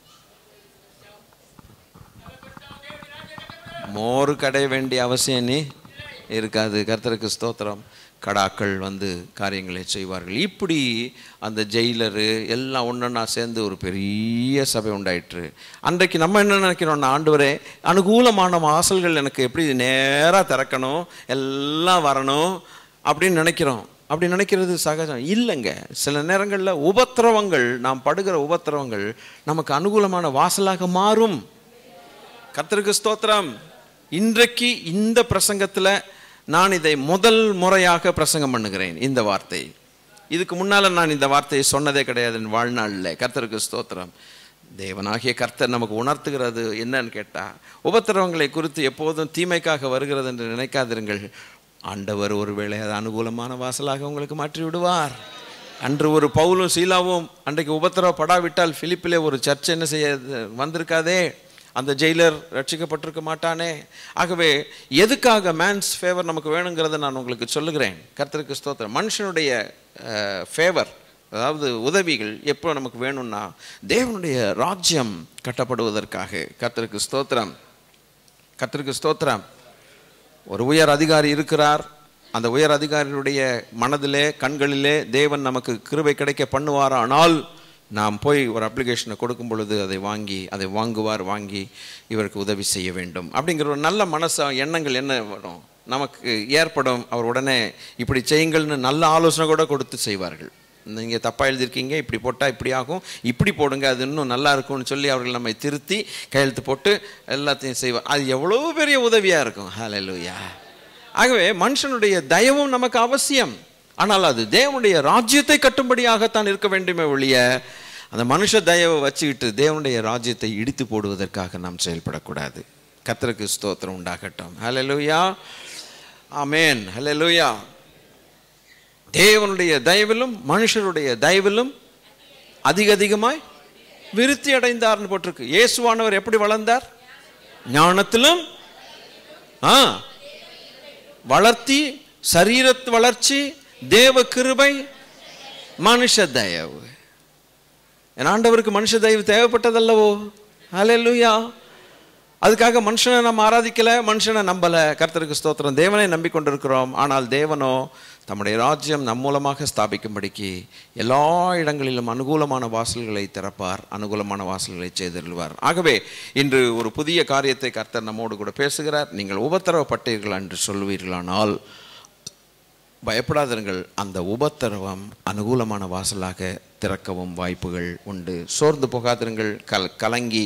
மோரு கடை வேண்டிய அவசியம் நீ இருக்காது. கர்த்தருக்கு ஸ்தோத்திரம். கடாக்கள் வந்து காரியங்களை செய்வார்கள். இப்படி அந்த ஜெயிலரு எல்லாம் ஒன்றா சேர்ந்து ஒரு பெரிய சபை உண்டாயிற்று. அன்றைக்கு நம்ம என்ன நினைக்கிறோம்னா, ஆண்டவரே அனுகூலமான வாசல்கள் எனக்கு எப்படி நேராக திறக்கணும், எல்லாம் வரணும் அப்படின்னு நினைக்கிறோம். அப்படி நினைக்கிறது சகஜம் இல்லைங்க. சில நேரங்களில் உபத்திரவங்கள், நாம் படுகிற உபத்திரவங்கள் நமக்கு அனுகூலமான வாசலாக மாறும். கர்த்தருக்கு ஸ்தோத்திரம். இன்றைக்கு இந்த பிரசங்கத்தில் நான் இதை முதல் முறையாக பிரசங்கம் பண்ணுகிறேன். இந்த வார்த்தை இதுக்கு முன்னால் நான் இந்த வார்த்தையை சொன்னதே கிடையாது என் வாழ்நாளில். கர்த்தருக்கு ஸ்தோத்திரம். தேவனாகிய கர்த்தர் நமக்கு உணர்த்துகிறது என்னன்னு கேட்டால், உபத்திரவங்களை குறித்து எப்போதும் தீமைக்காக வருகிறது என்று நினைக்காதிருங்கள். ஆண்டவர் ஒருவேளை அது அனுகூலமான வாசலாக உங்களுக்கு மாற்றி விடுவார். அன்று ஒரு பவுலும் சீலாவும் அன்றைக்கு உபத்திரவப்படாவிட்டால் பிலிப்பிலே ஒரு சர்ச்சை என்ன செய்ய வந்திருக்காதே, அந்த ஜெயிலர் ரட்சிக்கப்பட்டிருக்க மாட்டானே. ஆகவே எதுக்காக மேன்ஸ் ஃபேவர் நமக்கு வேணுங்கிறத நான் உங்களுக்கு சொல்லுகிறேன். கர்த்தருக்கு ஸ்தோத்திரம். மனுஷனுடைய ஃபேவர், அதாவது உதவிகள் எப்போ நமக்கு வேணும்னா தேவனுடைய ராஜ்யம் கட்டப்படுவதற்காக. கர்த்தருக்கு ஸ்தோத்திரம், கர்த்தருக்கு ஸ்தோத்திரம். ஒரு உயர் அதிகாரி இருக்கிறார். அந்த உயர் அதிகாரியுடைய மனதிலே கண்களிலே தேவன் நமக்கு கிருபை கிடைக்க பண்ணுவாரானால் நாம் போய் ஒரு அப்ளிகேஷனை கொடுக்கும் பொழுது அதை வாங்கி அதை வாங்குவார், வாங்கி இவருக்கு உதவி செய்ய வேண்டும் அப்படிங்கிற ஒரு நல்ல மனசு எண்ணங்கள் என்ன வரும் நமக்கு ஏற்படும். அவர் உடனே இப்படி செய்யுங்கள்னு நல்ல ஆலோசனை கூட கொடுத்து செய்வார்கள். நீங்கள் தப்பாக எழுதியிருக்கீங்க, இப்படி போட்டால் இப்படி ஆகும், இப்படி போடுங்க, அது இன்னும் நல்லா இருக்கும்னு சொல்லி அவர்கள் நம்மை திருத்தி கையெழுத்து போட்டு எல்லாத்தையும் செய்வார். அது எவ்வளோ பெரிய உதவியாக இருக்கும். ஹல்லேலூயா. ஆகவே மனுஷனுடைய தயவும் நமக்கு அவசியம். ஆனால் அது தேவனுடைய ராஜ்யத்தை கட்டும்படியாகத்தான் இருக்க வேண்டுமே ஒழிய அந்த மனுஷ தயவை வச்சுக்கிட்டு தேவனுடைய ராஜ்யத்தை இடித்து போடுவதற்காக நாம் செயல்படக்கூடாது. கர்த்தருக்கு ஸ்தோத்திரம் உண்டாகட்டும். ஹல்லேலூயா, ஆமென், ஹல்லேலூயா. தேவனுடைய தயவிலும் மனுஷருடைய தயவிலும் அதிக அதிகமாய் விருத்தி அடைந்தார்னு போட்டிருக்கு. இயேசுவானவர் எப்படி வளர்ந்தார்? ஞானத்திலும் ஆ வளர்த்தி, சரீரத்து வளர்ச்சி, தேவ கிருபை, மனுஷ தயவு. என் ஆண்டவருக்கு மனுஷ தயவு தேவைப்பட்டதல்லவோ? ஹல்லேலூயா. அதுக்காக மனுஷனை நம்ம ஆராதிக்கலை, மனுஷனை நம்பலை. கர்த்தருக்கு ஸ்தோத்திரம். தேவனை நம்பிக்கொண்டிருக்கிறோம். ஆனால் தேவனோ தம்முடைய ராஜ்யம் நம் மூலமாக ஸ்தாபிக்கும்படிக்கு எல்லா இடங்களிலும் அனுகூலமான வாசல்களை திறப்பார், அனுகூலமான வாசல்களை செய்திருவார். ஆகவே இன்று ஒரு புதிய காரியத்தை கர்த்தர் நம்மோடு கூட பேசுகிறார். நீங்கள் உபத்திரவப்பட்டீர்கள் என்று சொல்வீர்களானால் பயப்படாதீர்கள், அந்த உபத்திரவம் அனுகூலமான வாசலாக திறக்கவும் வாய்ப்புகள் உண்டு. சோர்ந்து போகாதீர்கள், கல் கலங்கி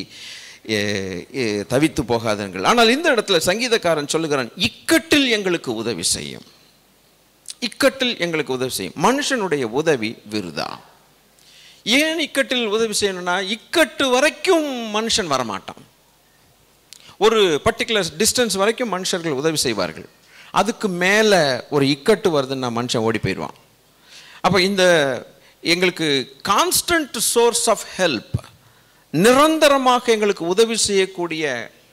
தவித்து போகாதீர்கள். ஆனால் இந்த இடத்துல சங்கீதக்காரன் சொல்லுகிறான், இக்கட்டில் எங்களுக்கு உதவி செய்யும், இக்கட்டில் எங்களுக்கு உதவி செய்யும். மனுஷனுடைய உதவி விருதா. ஏன் இக்கட்டில் உதவி செய்யணும்னா, இக்கட்டு வரைக்கும் மனுஷன் வரமாட்டான். ஒரு பர்டிகுலர் டிஸ்டன்ஸ் வரைக்கும் மனுஷர்கள் உதவி செய்வார்கள். அதுக்கு மேலே ஒரு இக்கட்டு வருதுன்னா மனுஷன் ஓடி போயிடுவான். அப்போ இந்த எங்களுக்கு கான்ஸ்டன்ட் சோர்ஸ் ஆஃப் ஹெல்ப், நிரந்தரமாக எங்களுக்கு உதவி செய்யக்கூடிய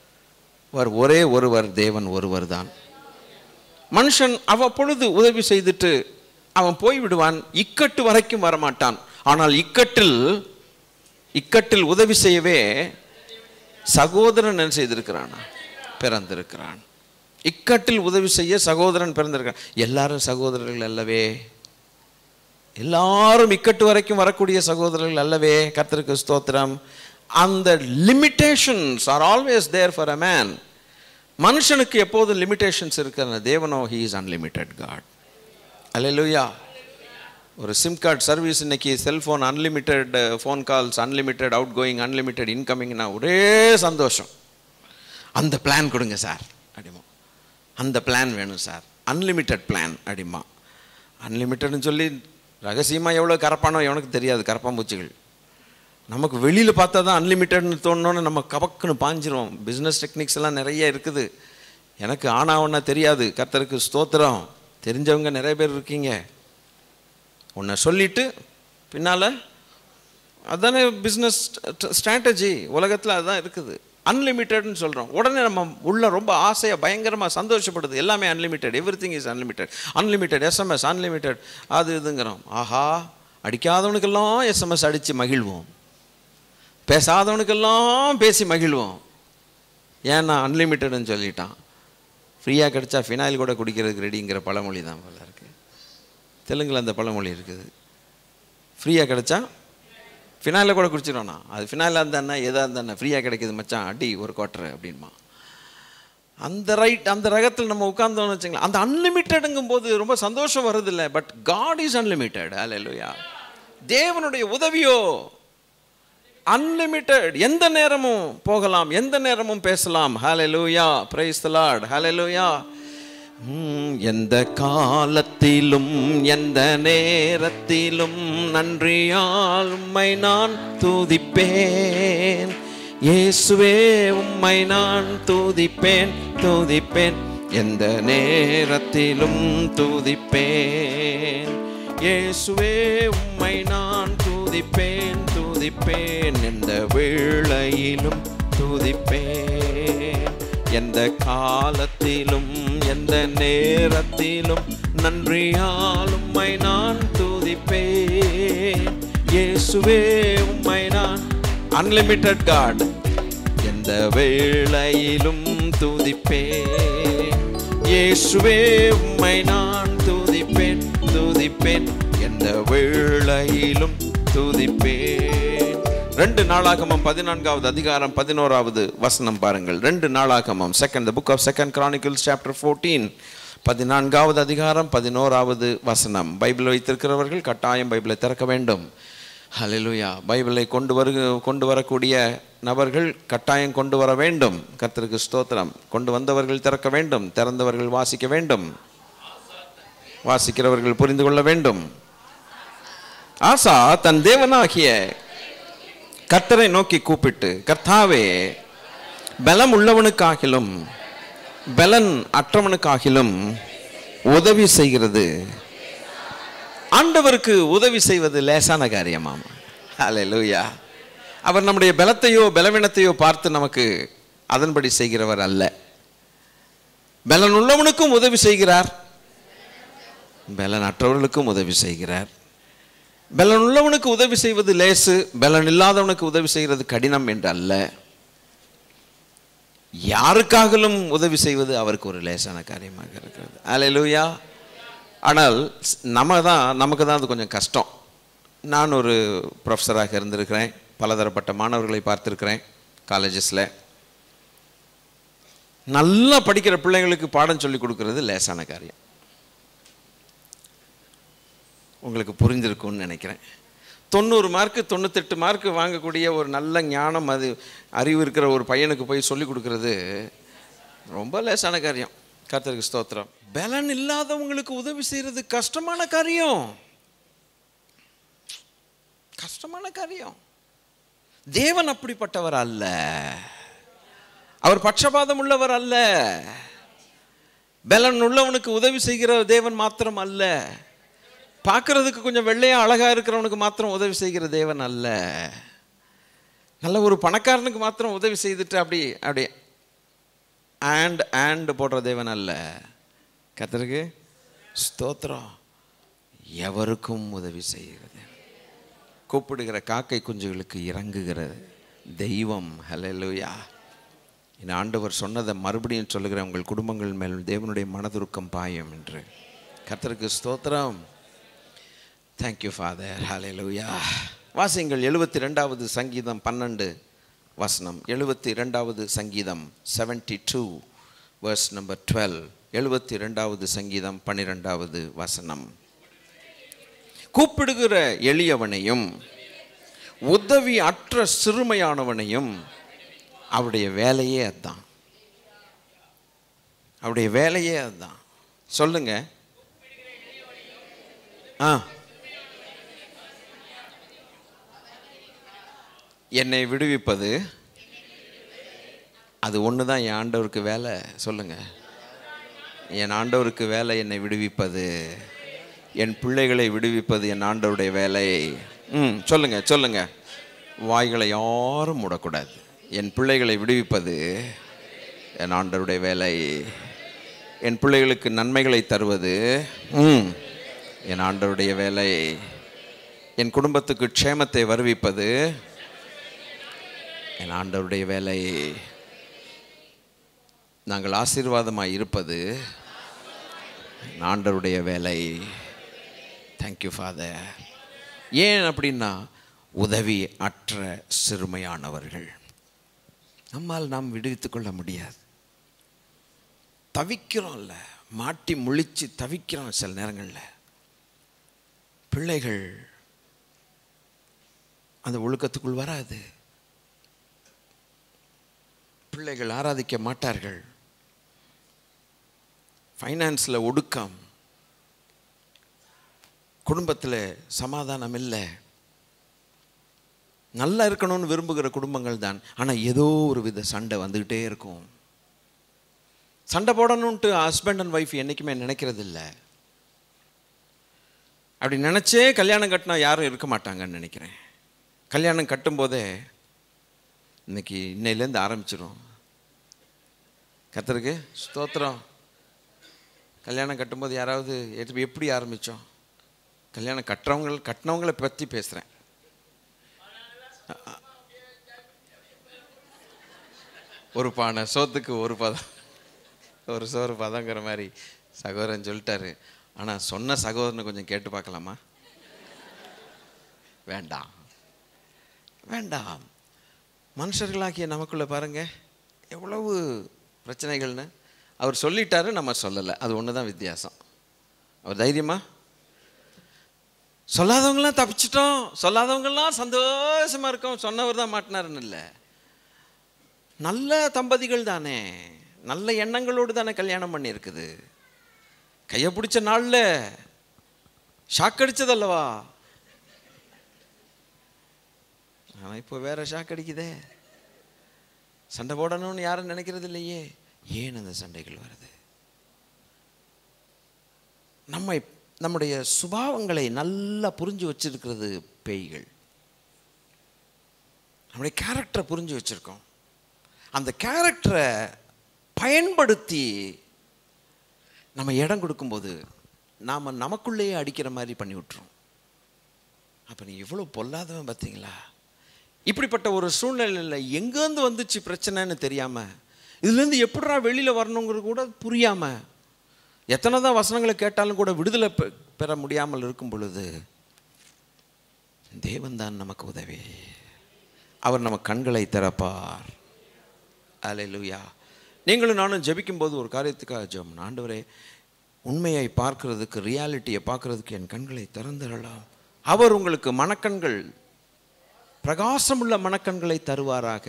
ஒரே ஒருவர் தேவன் ஒருவர் தான். மனுஷன் அவ்வப்பொழுது உதவி செய்துட்டு அவன் போய்விடுவான், இக்கட்டு வரைக்கும் வரமாட்டான். ஆனால் இக்கட்டில் இக்கட்டில் உதவி செய்யவே சகோதரன் என்ன செய்திருக்கிறான்? பிறந்திருக்கிறான். இக்கட்டில் உதவி செய்ய சகோதரன் பிறந்திருக்கான். எல்லாரும் சகோதரர்கள் அல்லவே, எல்லாரும் இக்கட்டு வரைக்கும் வரக்கூடிய சகோதரர்கள் அல்லவே. கர்த்தருக்கு ஸ்தோத்திரம். அந்த limitations are always there for a man. மனுஷனுக்கு எப்போதும் லிமிட்டேஷன்ஸ் இருக்கிற தேவனோ ஹி இஸ் அன்லிமிட்டெட் காட். அல்லேலூயா. ஒரு சிம் கார்டு சர்வீஸ் இன்னைக்கு cellphone unlimited phone calls, unlimited out going, unlimited இன்கமிங்னா ஒரே சந்தோஷம். அந்த பிளான் கொடுங்க சார் அப்படிமா, அந்த பிளான் வேணும் சார், அன்லிமிட்டெட் பிளான் அப்படிமா. அன்லிமிட்டட்னு சொல்லி ரகசியமாக எவ்வளோ கரப்பானோ எவனுக்கு தெரியாது. கரப்பாம்பூச்சிகள் நமக்கு வெளியில் பார்த்தா தான் அன்லிமிட்டட்னு தோணுன்னு நம்ம கபக்குன்னு பாஞ்சிரும். பிஸ்னஸ் டெக்னிக்ஸ் எல்லாம் நிறைய இருக்குது. எனக்கு ஆனா ஒன்றா தெரியாது. கர்த்தருக்கு ஸ்தோத்திரம். தெரிஞ்சவங்க நிறைய பேர் இருக்கீங்க. ஒன்றை சொல்லிட்டு பின்னால் அதுதானே பிஸ்னஸ் ஸ்ட்ராட்டஜி. உலகத்தில் அதுதான் இருக்குது. அன்லிமிட்டட்னு சொல்கிறோம். உடனே நம்ம உள்ள ரொம்ப ஆசையாக பயங்கரமாக சந்தோஷப்படுது. எல்லாமே unlimited, everything is unlimited, unlimited SMS unlimited அது இதுங்கிறோம். ஆஹா, அடிக்காதவனுக்கெல்லாம் எஸ்எம்எஸ் அடித்து மகிழ்வோம், பேசாதவனுக்கெல்லாம் பேசி மகிழ்வோம். ஏன்னா அன்லிமிட்டட்னு சொல்லிட்டான். ஃப்ரீயாக கிடச்சா ஃபினாயில் கூட குடிக்கிறதுக்கு ரெடிங்கிற பழமொழி தான் போல இருக்குது. தெலுங்கில் அந்த பழமொழி இருக்குது. ஃப்ரீயாக கிடச்சா ஃபினாயில் கூட குடிச்சிடுவானா. அது ஃபினாயிலாக இருந்தானே எதாக இருந்தானே ஃப்ரீயாக கிடைக்கிது மச்சான், அடி ஒரு குவார்ட்டரு அப்படின்மா. அந்த ரைட் அந்த ரகத்தில் நம்ம உட்கார்ந்தோம்னு வச்சுங்களேன், அந்த அன்லிமிட்டடுங்கும் போது ரொம்ப சந்தோஷம் வருதில்லை. But God is unlimited. அல்லேலூயா. தேவனுடைய உதவியோ அன்லிமிட்டெட். எந்த நேரமும் போகலாம், எந்த நேரமும் பேசலாம். ஹல்லேலூயா, பிரைஸ் தி லார்ட். ஹல்லேலூயா. எந்த காலத்திலும் எந்த நேரத்திலும் நன்றியால் உம்மை நான் துதிப்பேன். இயேசுவே உம்மை நான் துதிப்பேன் துதிப்பேன், எந்த நேரத்திலும் துதிப்பேன். இயேசுவே உம்மை நான் துதிப்பேன் துதிப்பேன், எந்த வேளையிலும் துதிப்பேன். எந்த காலத்திலும் எந்த நேரத்திலும் நன்றியால் உம்மை நான் துதிப்பேன். இயேசுவே உம்மை நான் அன்லிமிட்டெட் காட் எந்த வேளையிலும் துதிப்பேன். இயேசுவே உம்மை நான் துதிப்பேன் துதிப்பேன் எந்த வேளையிலும் துதிப்பேன். ரெண்டு நாளாகமம் பதினான்காவது அதிகாரம் பதினோராவது வசனம் பாருங்கள். ரெண்டு நாளாகமம் second the book of second Chronicles chapter fourteen பதினான்காவது அதிகாரம் பதினோராவது வசனம். பைபிள் வைத்திருக்கிறவர்கள் கட்டாயம் பைபிளை திறக்க வேண்டும். ஹல்லேலூயா. பைபிளை கொண்டு வரு கொண்டு வரக்கூடிய நபர்கள் கட்டாயம் கொண்டு வர வேண்டும். கர்த்தருக்கு ஸ்தோத்திரம். கொண்டு வந்தவர்கள் திறக்க வேண்டும், திறந்தவர்கள் வாசிக்க வேண்டும், வாசிக்கிறவர்கள் புரிந்து கொள்ள வேண்டும். ஆசா தன் தேவனாகிய கர்த்தரை நோக்கி கூப்பிட்டு, கர்த்தாவே, பலம் உள்ளவனுக்காகிலும் பலன் அற்றவனுக்காகிலும் உதவி செய்கிறது. ஆண்டவருக்கு உதவி செய்வது லேசான காரியமாம். ஹல்லேலூயா. அவர் நம்முடைய பலத்தையோ பலவீனத்தையோ பார்த்து நமக்கு அதன்படி செய்கிறவர் அல்ல. பலன் உள்ளவனுக்கும் உதவி செய்கிறார், பலன் அற்றவர்களுக்கும் உதவி செய்கிறார். பலன் உள்ளவனுக்கு உதவி செய்வது லேசு, பலன் இல்லாதவனுக்கு உதவி செய்கிறது கடினம் என்று அல்ல. யாருக்காகலும் உதவி செய்வது அவருக்கு ஒரு லேசான காரியமாக இருக்கிறது. ஹல்லேலூயா. ஆனால் நம்ம தான் நமக்கு தான் அது கொஞ்சம் கஷ்டம். நான் ஒரு ப்ரொஃபஸராக இருந்திருக்கிறேன், பலதரப்பட்ட மாணவர்களை பார்த்துருக்கிறேன் காலேஜஸில். நல்லா படிக்கிற பிள்ளைங்களுக்கு பாடம் சொல்லி கொடுக்கறது லேசான காரியம். உங்களுக்கு புரிஞ்சிருக்கும்னு நினைக்கிறேன். தொண்ணூறு மார்க்கு தொண்ணூத்தெட்டு மார்க்கு வாங்கக்கூடிய ஒரு நல்ல ஞானம் அது அறிவு இருக்கிற ஒரு பையனுக்கு போய் சொல்லி கொடுக்கறது ரொம்ப லேசான காரியம். கர்த்தருக்கு ஸ்தோத்திரம். பலன் இல்லாதவங்களுக்கு உதவி செய்யறது கஷ்டமான காரியம், கஷ்டமான காரியம். தேவன் அப்படிப்பட்டவர் அல்ல, அவர் பட்சபாதம் உள்ளவர் அல்ல. பலன் உள்ளவனுக்கு உதவி செய்கிற தேவன் மாத்திரம் அல்ல, பார்க்கறதுக்கு கொஞ்சம் வெள்ளையா அழகா இருக்கிறவனுக்கு மாத்திரம் உதவி செய்கிற தேவன் அல்ல. நல்ல ஒரு பணக்காரனுக்கு மாத்திரம் உதவி செய்துட்டு அப்படி அப்படி ஆண்ட் ஆண்ட் போடுற தேவன் அல்ல. கர்த்தருக்கு ஸ்தோத்திரம். எவருக்கும் உதவி செய்கிறது, கூப்பிடுகிற காக்கை குஞ்சுகளுக்கு இறங்குகிற தெய்வம். ஹல்லேலூயா. என் ஆண்டவர் சொன்னதை மறுபடியும் சொல்லுகிற உங்கள் குடும்பங்கள் மேல் தேவனுடைய மனதுருக்கம் பாயும் என்று. கர்த்தருக்கு ஸ்தோத்திரம். Thank you father. ஹல்லேலூயா. வாசிங்கள் எழுபத்தி ரெண்டாவது சங்கீதம் பன்னெண்டு வசனம். எழுபத்தி ரெண்டாவது சங்கீதம் seventy two verse number twelve. எழுபத்தி ரெண்டாவது சங்கீதம் பன்னிரெண்டாவது வசனம். கூப்பிடுகிற எளியவனையும் உதவி அற்ற சிறுமையானவனையும் அவருடைய வேலையே அதுதான், அவருடைய வேலையே அதுதான். சொல்லுங்க. ஆ என்னை விடுவிப்பது அது ஒன்று தான் என் ஆண்டவருக்கு வேலை. சொல்லுங்க. என் ஆண்டவருக்கு வேலை என்னை விடுவிப்பது, என் பிள்ளைகளை விடுவிப்பது என் ஆண்டவருடைய வேலை. ம் சொல்லுங்க சொல்லுங்க. வாய்களை யாரும் மூடக்கூடாது. என் பிள்ளைகளை விடுவிப்பது என் ஆண்டவருடைய வேலை. என் பிள்ளைகளுக்கு நன்மைகளை தருவது ம் என் ஆண்டவருடைய வேலை. என் குடும்பத்துக்கு க்ஷேமத்தை வருவிப்பது என் ஆண்டவருடைய வேலை. நாங்கள் ஆசீர்வாதமாக இருப்பது என் ஆண்டவருடைய வேலை. Thank you Father. ஏன் அப்படின்னா உதவி அற்ற சிறுமையானவர்கள் நம்மால் நாம் விடுவித்துக் கொள்ள முடியாது. தவிக்கிறோம்ல, மாட்டி முழிச்சு தவிக்கிறோம். சில நேரங்களில் பிள்ளைகள் அந்த ஒழுக்கத்துக்குள் வராது, பிள்ளைகள் ஆராதிக்க மாட்டார்கள், ஃபைனான்ஸில் ஒடுக்கம், குடும்பத்தில் சமாதானம் இல்லை. நல்லா இருக்கணும்னு விரும்புகிற குடும்பங்கள் தான், ஆனால் ஏதோ ஒரு வித சண்டை வந்துக்கிட்டே இருக்கும். சண்டை போடணுன்ட்டு ஹஸ்பண்ட் அண்ட் ஒய்ஃப் என்றைக்குமே நினைக்கிறது இல்லை. அப்படி நினச்சே கல்யாணம் கட்டினா யாரும் இருக்க மாட்டாங்கன்னு நினைக்கிறேன். கல்யாணம் கட்டும்போதே இன்னைக்கு இன்னையிலேருந்து ஆரம்பிச்சிடும். கர்த்தருக்கு ஸ்தோத்திரம். கல்யாணம் கட்டும்போது யாராவது எப்படி ஆரம்பித்தோம்? கல்யாணம் கட்டுறவங்க கட்டினவங்களை பற்றி பேசுகிறேன். ஒரு பானை சோத்துக்கு ஒரு பதம், ஒரு சோறு பதங்கிற மாதிரி சகோதரன் சொல்லிட்டாரு. ஆனால் சொன்ன சகோதரனை கொஞ்சம் கேட்டு பார்க்கலாமா? வேண்டாம் வேண்டாம். மனுஷர்களாகிய நமக்குள்ள பாருங்க எவ்வளவு பிரச்சனைகள்னு. அவர் சொல்லிட்டாரு, நம்ம சொல்லலை. அது ஒன்று தான் வித்தியாசம். அவர் தைரியமா சொல்லாதவங்களாம் தப்பிச்சிட்டோம், சொல்லாதவங்கெல்லாம் சந்தோஷமா இருக்கோம், சொன்னவர் தான் மாட்டினாருன்னு இல்லை. நல்ல தம்பதிகள் தானே, நல்ல எண்ணங்களோடு தானே கல்யாணம் பண்ணியிருக்குது. கையை பிடிச்ச நாளில் ஷாக் அடிச்சதல்லவா? ஆனால் இப்போ வேற ஷாக் அடிக்குதே. சண்டை போடணும்னு யாரும் நினைக்கிறது இல்லையே. ஏன் அந்த சண்டைகள் வருது? நம்மை நம்முடைய சுபாவங்களை நல்லா புரிஞ்சு வச்சிருக்கிறது பேய்கள். நம்முடைய கேரக்டரை புரிஞ்சு வச்சிருக்கோம். அந்த கேரக்டரை பயன்படுத்தி நம்ம இடம் கொடுக்கும்போது நாம் நமக்குள்ளேயே அடிக்கிற மாதிரி பண்ணி விட்டுறோம். அப்போ நீ இவ்வளோ பொல்லாதவன் பார்த்தீங்களா? இப்படிப்பட்ட ஒரு சூழ்நிலையில் எங்கேருந்து வந்துச்சு பிரச்சனைன்னு தெரியாமல், இதுலேருந்து எப்படிடா வெளியில் வரணுங்கிறது கூட புரியாமல், எத்தனை தான் வசனங்களை கேட்டாலும் கூட விடுதலை பெற முடியாமல் இருக்கும் பொழுது தேவன் தான் நமக்கு உதவி. அவர் நம்ம கண்களை திறப்பார். அல்லேலூயா. நீங்களும் நானும் ஜெபிக்கும்போது ஒரு காரியத்துக்காக ஜெபம், ஆண்டவரே உண்மையை பார்க்கறதுக்கு, ரியாலிட்டியை பார்க்கறதுக்கு என் கண்களை திறந்துடலாம். அவர் உங்களுக்கு மனக்கண்கள், பிரகாசமுள்ள மனக்கண்களை தருவாராக.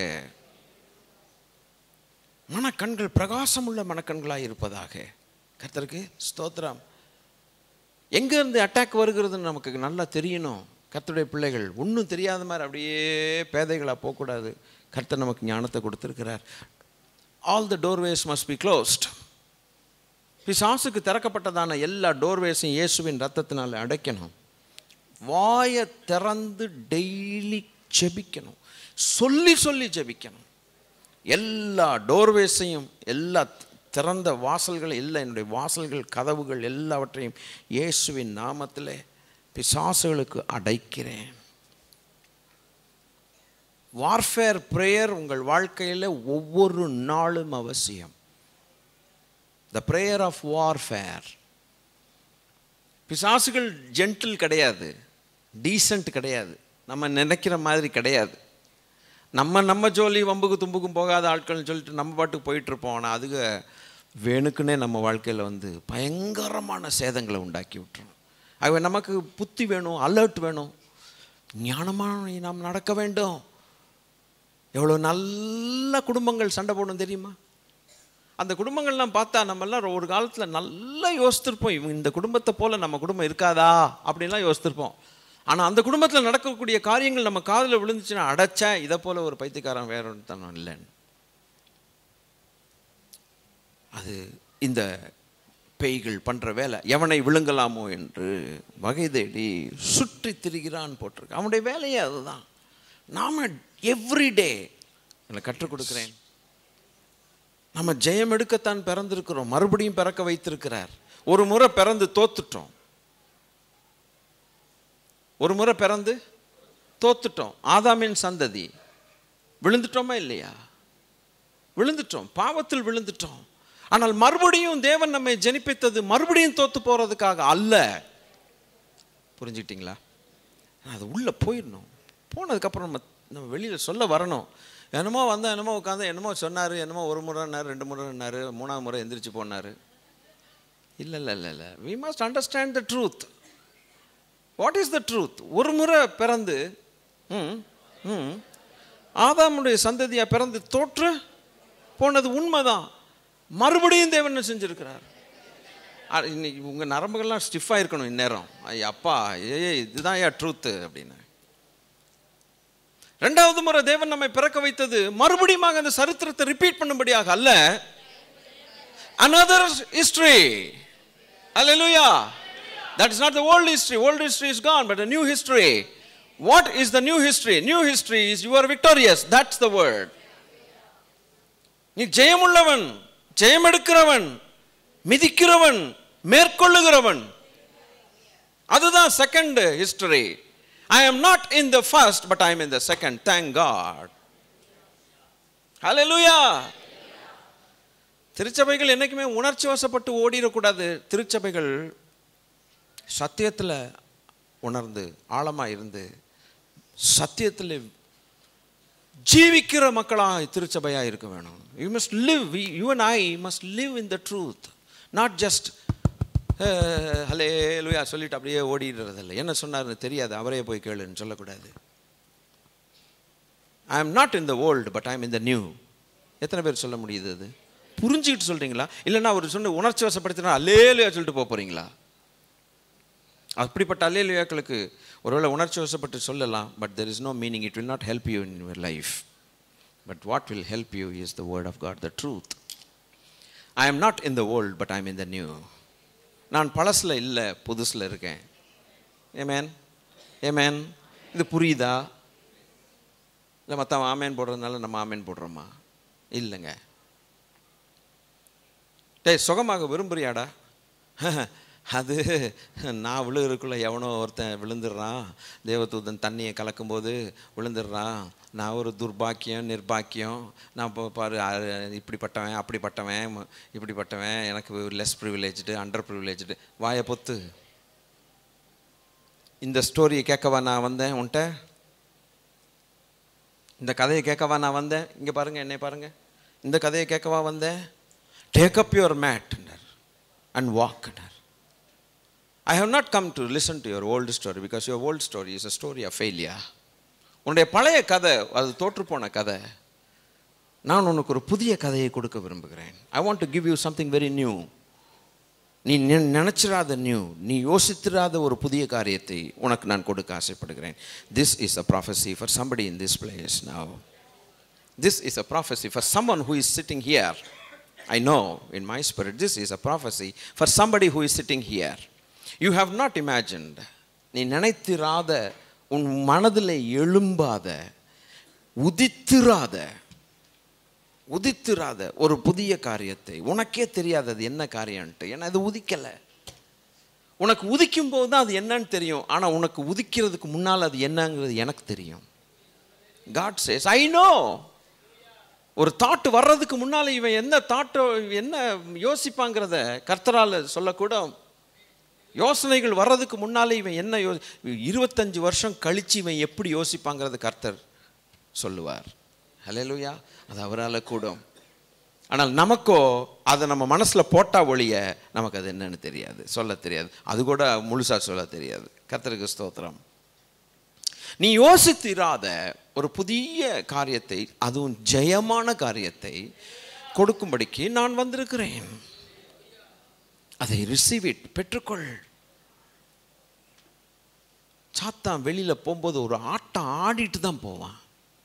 மனக்கண்கள் பிரகாசமுள்ள மனக்கண்களாக இருப்பதாக. கர்த்தருக்கு ஸ்தோத்திரம். எங்கேருந்து அட்டாக் வருகிறதுன்னு நமக்கு நல்லா தெரியணும். கர்த்தருடைய பிள்ளைகள் ஒன்றும் தெரியாத மாதிரி அப்படியே பேதைகளாக போகக்கூடாது. கர்த்தர் நமக்கு ஞானத்தை கொடுத்துருக்கிறார். All the doorways must be closed. பிசாசுக்கு திறக்கப்பட்டதான எல்லா டோர்வேஸையும் இயேசுவின் ரத்தத்தினால் அடைக்கணும். வாயை திறந்து டெய்லி ஜெபிக்கணும், சொல்லி சொல்லி ஜெபிக்கணும். எல்லா டோர்வேஸையும், எல்லா திறந்த வாசல்கள், எல்லா என்னுடைய வாசல்கள், கதவுகள் எல்லாவற்றையும் இயேசுவின் நாமத்தில் பிசாசுகளுக்கு அடைக்கிறேன். வார்ஃபேர் ப்ரேயர் உங்கள் வாழ்க்கையில் ஒவ்வொரு நாளும் அவசியம். The prayer of warfare. பிசாசுகள் ஜென்டில் கிடையாது, டீசென்ட் கிடையாது, நம்ம நினைக்கிற மாதிரி கிடையாது. நம்ம நம்ம ஜோலி வம்புக்கு தும்புக்கும் போகாத ஆட்கள்னு சொல்லிட்டு நம்ம பாட்டுக்கு போயிட்டுருப்போம். ஆனால் அதுக வேணுக்குன்னே நம்ம வாழ்க்கையில் வந்து பயங்கரமான சேதங்களை உண்டாக்கி விட்டுரும். ஆகவே நமக்கு புத்தி வேணும், அலர்ட் வேணும், ஞானமாக நாம் நடக்க வேண்டும். எவ்வளோ நல்ல குடும்பங்கள் சண்டை போடணும் தெரியுமா? அந்த குடும்பங்கள்லாம் பார்த்தா நம்மெல்லாம் ஒரு காலத்தில் நல்லா யோசித்திருப்போம், இவங்க இந்த குடும்பத்தை போல் நம்ம குடும்பம் இருக்காதா அப்படின்லாம் யோசித்திருப்போம். ஆனால் அந்த குடும்பத்தில் நடக்கக்கூடிய காரியங்கள் நம்ம காதில் விழுந்துச்சுன்னா, அடைச்சா இதை போல் ஒரு பைத்தியக்காரன் வேற ஒருத்தனம் இல்லைன்னு. அது இந்த பேய்கள் பண்ணுற வேலை. எவனை விழுங்கலாமோ என்று வகை தேடி சுற்றி திரிகிறான் போட்டிருக்கு. அவனுடைய வேலையே அதுதான். நாம் எவ்ரிடே நான் கற்றுக் கொடுக்குறேன். நம்ம ஜெயம் எடுக்கத்தான் பிறந்திருக்கிறோம், மறுபடியும் பிறக்க வைத்திருக்கிறார். ஒரு முறை பிறந்து தோத்துட்டோம், ஒரு முறை பிறந்து தோத்துட்டோம். ஆதாமின் சந்ததி விழுந்துட்டோமா இல்லையா? விழுந்துட்டோம், பாவத்தில் விழுந்துட்டோம். ஆனால் மறுபடியும் தேவன் நம்மை ஜெனிப்பித்தது மறுபடியும் தோத்து போறதுக்காக அல்ல. புரிஞ்சுக்கிட்டீங்களா? அது உள்ள போயிடணும். போனதுக்கப்புறம் நம்ம நம்ம வெளியில் சொல்ல வரணும். என்னமோ வந்தால் என்னமோ உட்காந்து என்னமோ சொன்னார், என்னமோ ஒரு முறைன்னாரு, ரெண்டு முறைன்னாரு, மூணாவது முறை எந்திரிச்சு போனார். இல்லை இல்லை இல்லை இல்லை we must understand the truth. What is the truth? ஒரு முறை பிறந்து ம் ம் ஆதாமுடைய சந்ததியாக பிறந்து தோற்று போனது உண்மைதான். மறுபடியும் தேவன் செஞ்சுருக்கிறார். இன்னைக்கு உங்கள் நரம்புகள்லாம் ஸ்டிஃபாக இருக்கணும் இந்நேரம். ஐயா அப்பா, ஏ இதுதான் ஐயா ட்ரூத்து அப்படின்னு. ரெண்டாவது முறை தேவன் நம்மை பிறக்க வைத்தது மறுபடியும் அந்த சரித்திரத்தை ரிப்பீட் பண்ணும்படியாக அல்ல. another history. Hallelujah. That is not the old history. Old history is gone, but a new history. What is the new history? New history is you are victorious. That's the word. நீ ஜெயமுள்ளவன், ஜெயம் எடுக்கிறவன், மிதிக்கிறவன், மேற்கொள்ளுகிறவன். அதுதான் second history. I am not in the first, but I am in the second. Thank God. Hallelujah. திருச்சபைகள் என்னைக்குமே உணர்ச்சி வசப்பட்டு ஓடிடக்கூடாது. திருச்சபைகள் சத்தியத்தில் உணர்ந்து ஆழமாக இருந்து சத்தியத்தில் ஜீவிக்கிற மக்களாக திருச்சபையாக இருக்க வேணும். You must live, you and I must live in the truth, not just ஹல்லேலூயா சொல்லிட்டு அப்படியே ஓடிடுறது இல்லை. என்ன சொன்னார்னு தெரியாது, அவரே போய் கேளுன்னு சொல்லக்கூடாது. I am not in the old, but I am in the new. எத்தனை பேர் சொல்ல முடியுது? அது புரிஞ்சுக்கிட்டு சொல்கிறீங்களா? இல்லைன்னா அவர் சொன்ன உணர்ச்சி வசப்படுத்தினா அல்லேலூயா சொல்லிட்டு போக போகிறீங்களா? அப்படிப்பட்ட அல்லேலூயாக்களுக்கு ஒருவேளை உணர்ச்சி வசப்பட்டு சொல்லலாம், but there is no meaning. It will not help you in your life. But what will help you is the word of God, the truth. I am not in the old, but I am in the new. நான் பழசில் இல்லை, புதுசில் இருக்கேன். ஏமேன் ஏமேன். இது புரியுதா? இல்லை மற்ற ஆமேன் போடுறதுனால நம்ம ஆமேன் போடுறோமா? இல்லைங்க. டேய் சுகமாக விரும்புறியாடா? அது நான் விழுகிறதுக்குள்ளே எவனோ ஒருத்தன் விழுந்துடுறான், தேவதூதன் தண்ணியை கலக்கும்போது விழுந்துடுறான். நான் ஒரு துர்பாக்கியம் நிர்பாக்கியம், நான் இப்போ பாரு இப்படிப்பட்டவன் அப்படிப்பட்டவன் இப்படிப்பட்டவன், எனக்கு லெஸ் ப்ரிவிலேஜ்டு அண்டர் ப்ரிவிலேஜ்டு. வாயை பொத்து. இந்த ஸ்டோரியை கேட்கவா நான் வந்தேன் உன்ட்ட? இந்த கதையை கேட்கவா நான் வந்தேன்? இங்கே பாருங்கள், என்னை பாருங்கள். இந்த கதையை கேட்கவா வந்தேன்? Take up your mat and walk. I have not come to listen to your old story, because your old story is a story of failure. உன்னுடைய பழைய கதை அது தோற்று போன கதை. நான் உனக்கு ஒரு புதிய கதையை கொடுக்க விரும்புகிறேன். I want to give you something very new. நீ நினைச்சிராத நியூ, நீ யோசித்திராத ஒரு புதிய காரியத்தை உனக்கு நான் கொடுக்க ஆசைப்படுகிறேன். This is a prophecy for somebody in this place now. This is a prophecy for someone who is sitting here. I know in my spirit this is a prophecy for somebody who is sitting here. You have not imagined, நீ நினைத்திராத, உன் மனதில் எழும்பாத, உதித்திராத உதித்திராத ஒரு புதிய காரியத்தை, உனக்கே தெரியாது அது என்ன காரியம்ன்ட்டு. ஏன்னா அது உதிக்கலை. உனக்கு உதிக்கும் போது தான் அது என்னன்னு தெரியும். ஆனால் உனக்கு உதிக்கிறதுக்கு முன்னால் அது என்னங்கிறது எனக்கு தெரியும். God says, I know. ஒரு தாட்டு வர்றதுக்கு முன்னால் இவன் என்ன தாட்டோ என்ன யோசிப்பாங்கிறத கர்த்தரால் சொல்லக்கூட. யோசனைகள் வர்றதுக்கு முன்னாலே இவன் என்ன யோ இருபத்தஞ்சு வருஷம் கழித்து இவன் எப்படி யோசிப்பாங்கிறது கர்த்தர் சொல்லுவார். ஹல்லேலூயா. அது அவரால் கூடும். ஆனால் நமக்கோ அதை நம்ம மனசில் போட்டால் ஒழிய நமக்கு அது என்னன்னு தெரியாது, சொல்ல தெரியாது. அது கூட முழுசாக சொல்ல தெரியாது. கர்த்தருக்கு ஸ்தோத்திரம். நீ யோசித்திராத ஒரு புதிய காரியத்தை, அதுவும் ஜெயமான காரியத்தை கொடுக்கும்படிக்கு நான் வந்திருக்கிறேன். அதை ரிசீவ் இட், பெற்றுக்கொள். சாத்தான் வெளியில் போகும்போது ஒரு ஆட்டம் ஆடிட்டு தான் போவான்.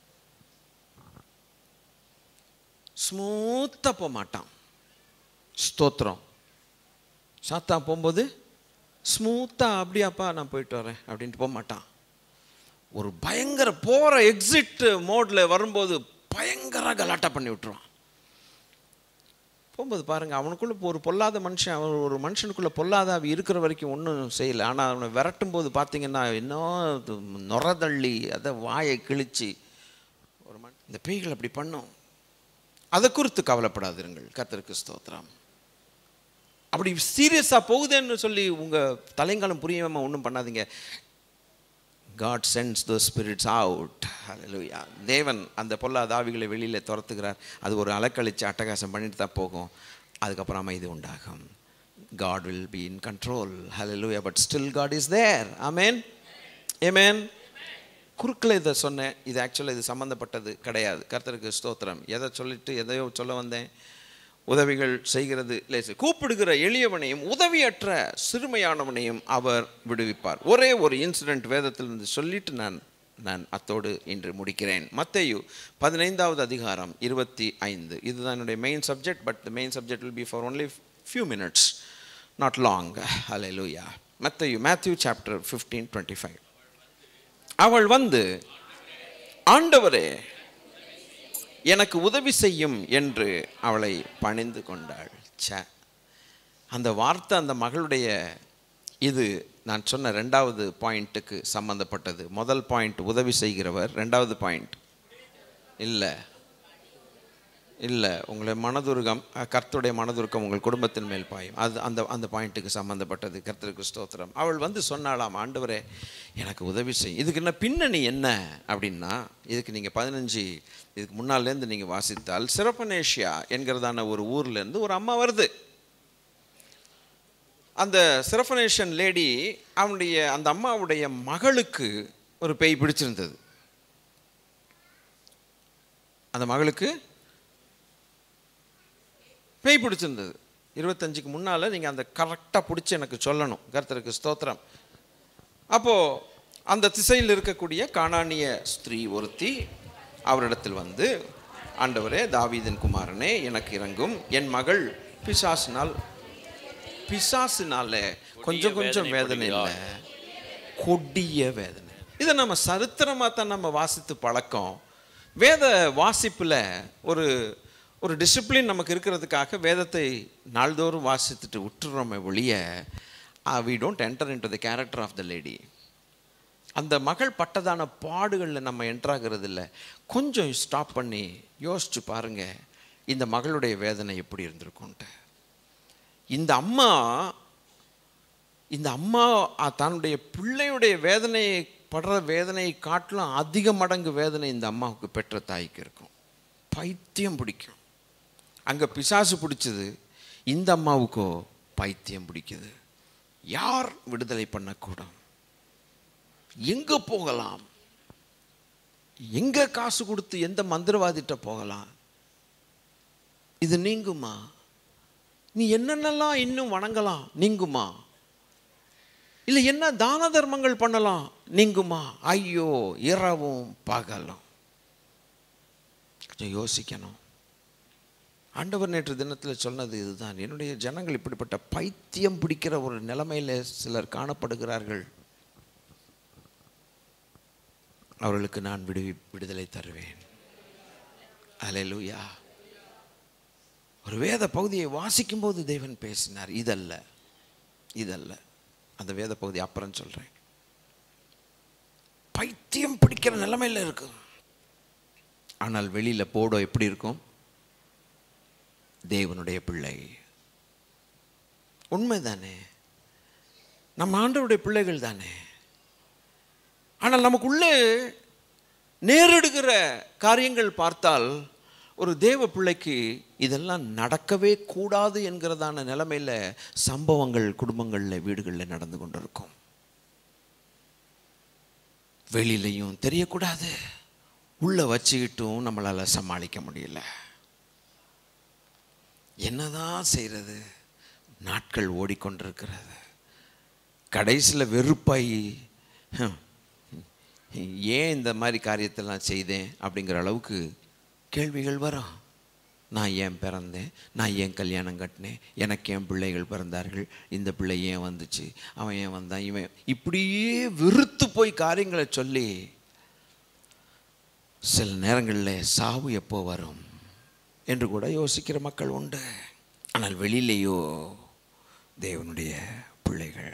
ஸ்மூத்தாக போக மாட்டான். ஸ்தோத்திரம். சாத்தான் போகும்போது ஸ்மூத்தாக அப்படியாப்பா நான் போயிட்டு வரேன் அப்படின்ட்டு போக மாட்டான். ஒரு பயங்கர போகிற எக்ஸிட் மோடில் வரும்போது பயங்கர கலாட்டா பண்ணி விட்டுருவான். போகும்போது பாருங்கள், அவனுக்குள்ளே ஒரு பொல்லாத மனுஷன், அவன் ஒரு மனுஷனுக்குள்ளே பொல்லாத அவன் இருக்கிற வரைக்கும் ஒன்றும் செய்யலை. ஆனால் அவனை விரட்டும் போது பார்த்தீங்கன்னா இன்னும் நுரதள்ளி அதை வாயை கிழிச்சு ஒரு மண் இந்த பேய்கள் அப்படி பண்ணும். அதை குறித்து கவலைப்படாதிருங்கள். கர்த்தருக்கு ஸ்தோத்திரம். அப்படி சீரியஸாக போகுதுன்னு சொல்லி உங்கள் தலைங்காலம் புரியாமல் ஒன்றும் பண்ணாதீங்க. God sends those spirits out. Hallelujah. தேவன் அந்த பொல்லாத ஆவிகளை வெளியில் துரத்துகிறார். அது ஒரு அலக்கழிச்சு அட்டகாசம் பண்ணிட்டு தான் போகும். அதுக்கப்புறம் அமைதி உண்டாகும். God will be in control. Hallelujah. But still God is there. Amen. Amen. குறுக்கில் இதை சொன்னேன். இது ஆக்சுவலாக இது சம்மந்தப்பட்டது கிடையாது. கர்த்தருக்கு ஸ்தோத்திரம். எதை சொல்லிட்டு எதையோ சொல்ல வந்தேன். உதவிகள் செய்கிறது லேசு. கூப்பிடுகிற எளியவனையும் உதவியற்ற சிறுமையானவனையும் அவர் விடுவிப்பார். ஒரே ஒரு இன்சிடென்ட் வேதத்திலிருந்து சொல்லிட்டு நான் நான் அத்தோடு இன்று முடிக்கிறேன். மத்தேயு பதினைந்தாவது அதிகாரம் இருபத்தி ஐந்து. இதுதான் என்னுடைய main subject. But the main subject will be for only few minutes, not long. ஹல்லேலூயா. மத்தேயு Matthew chapter fifteen twenty five. அவள் வந்து, ஆண்டவரே எனக்கு உதவி செய்யும் என்று அவளை பணிந்து கொண்டாள். ச அந்த வார்த்தை அந்த மகளுடைய இது நான் சொன்ன ரெண்டாவது பாயிண்ட்டுக்கு சம்பந்தப்பட்டது. முதல் பாயிண்ட் உதவி செய்கிறவர், ரெண்டாவது பாயிண்ட் இல்லை இல்லை உங்களை மனதுருகம், கர்த்தருடைய மனதுருக்கம் உங்கள் குடும்பத்தின் மேல் பாயும். அது அந்த அந்த பாயிண்ட்டுக்கு சம்மந்தப்பட்டது. கர்த்தருக்கு ஸ்தோத்திரம். அவள் வந்து சொன்னாலாம், ஆண்டவரே எனக்கு உதவி செய். இதுக்கு என்ன பின்னணி என்ன அப்படின்னா, இதுக்கு நீங்கள் பதினஞ்சு இதுக்கு முன்னாலேருந்து நீங்கள் வாசித்தால், சிரபனேஷியா என்கிறதான ஒரு ஊர்லேருந்து ஒரு அம்மா வருது. அந்த சிரபனேஷன் லேடி, அவனுடைய அந்த அம்மாவுடைய மகளுக்கு ஒரு பேய் பிடிச்சிருந்தது. அந்த மகளுக்கு பேய் பிடிச்சிருந்தது. இருபத்தஞ்சுக்கு முன்னால் நீங்கள் அந்த கரெக்டாக பிடிச்சி எனக்கு சொல்லணும். கர்த்தருக்கு ஸ்தோத்திரம். அப்போது அந்த திசையில் இருக்கக்கூடிய கானானிய ஸ்திரீ ஒருத்தி அவரிடத்தில் வந்து, ஆண்டவரே தாவீதின் குமாரனே எனக்கு இறங்கும், என் மகள் பிசாசினால் பிசாசினால கொஞ்சம் கொஞ்சம் வேதனை இல்லை, கொடிய வேதனை. இதை நம்ம சரித்திரமாக தான் நம்ம வாசித்து பழக்கம். வேத வாசிப்பில் ஒரு ஒரு டிசிப்ளின் நமக்கு இருக்கிறதுக்காக வேதத்தை நாள்தோறும் வாசித்துட்டு விட்டுறோமே ஒழிய, we don't enter into the character of the lady. அந்த மகள் பட்டதான பாடுகளில் நம்ம என்ட்ராகிறது இல்லை. கொஞ்சம் ஸ்டாப் பண்ணி யோசிச்சு பாருங்க, இந்த மகளுடைய வேதனை எப்படி இருந்திருக்கும்ட்டு. இந்த அம்மா இந்த அம்மா தன்னுடைய பிள்ளையுடைய வேதனையை படுற வேதனையை காட்டிலும் அதிக மடங்கு வேதனை இந்த அம்மாவுக்கு பெற்ற தாய்க்கு இருக்கும். பைத்தியம் பிடிக்கும். அங்கே பிசாசு பிடிச்சது, இந்த அம்மாவுக்கோ பைத்தியம் பிடிக்குது. யார் விடுதலை பண்ணக்கூடும்? எங்கே போகலாம்? எங்கே காசு கொடுத்து எந்த மந்திரவாதிட்ட போகலாம்? இது நீங்குமா? நீ என்னென்னலாம் இன்னும் வணங்கலாம், நீங்குமா? இல்லை என்ன தான தர்மங்கள் பண்ணலாம், நீங்குமா? ஐயோ, இரவும் பகலும். கொஞ்சம் யோசிக்கணும். ஆண்டவர் நேற்று தினத்தில் சொன்னது இதுதான். என்னுடைய ஜனங்கள் இப்படிப்பட்ட பைத்தியம் பிடிக்கிற ஒரு நிலைமையில் சிலர் காணப்படுகிறார்கள். அவர்களுக்கு நான் விடு விடுதலை தருவேன். அல்லேலூயா. ஒரு வேத பகுதியை வாசிக்கும் போது தேவன் பேசினார். இதல்ல இதல்ல அந்த வேத பகுதி அப்புறம் சொல்றேன். பைத்தியம் பிடிக்கிற நிலைமையில் இருக்கும். ஆனால் வெளியில போடோ எப்படி இருக்கும்? தேவனுடைய பிள்ளை. உண்மைதானே? நம்ம ஆண்டவருடைய பிள்ளைகள் தானே. ஆனால் நமக்குள்ளே நேரிடுகிற காரியங்கள் பார்த்தால் ஒரு தேவ பிள்ளைக்கு இதெல்லாம் நடக்கவே கூடாது என்கிறதான நிலைமையில் சம்பவங்கள் குடும்பங்களில் வீடுகளில் நடந்து கொண்டிருக்கும். வெளியிலையும் தெரியக்கூடாது, உள்ள வச்சுக்கிட்டும் நம்மளால் சமாளிக்க முடியல. என்னதான் செய்கிறது? நாட்கள் ஓடிக்கொண்டிருக்கிறது. கடைசியில் வெறுப்பாகி ஏன் இந்த மாதிரி காரியத்தெல்லாம் செய்தேன் அப்படிங்கிற அளவுக்கு கேள்விகள் வரும். நான் ஏன் பிறந்தேன்? நான் ஏன் கல்யாணம் கட்டினேன்? எனக்கு ஏன் பிள்ளைகள் பிறந்தார்கள்? இந்த பிள்ளை ஏன் வந்துச்சு? அவன் ஏன் வந்தான்? இவன் இப்படியே வெறுத்து போய் காரியங்களை சொல்லி சில நேரங்களில் சாவு எப்போ வரும் என்று கூட யோசிக்கிற மக்கள் உண்டு. ஆனால் வெளியிலேயோ தேவனுடைய பிள்ளைகள்.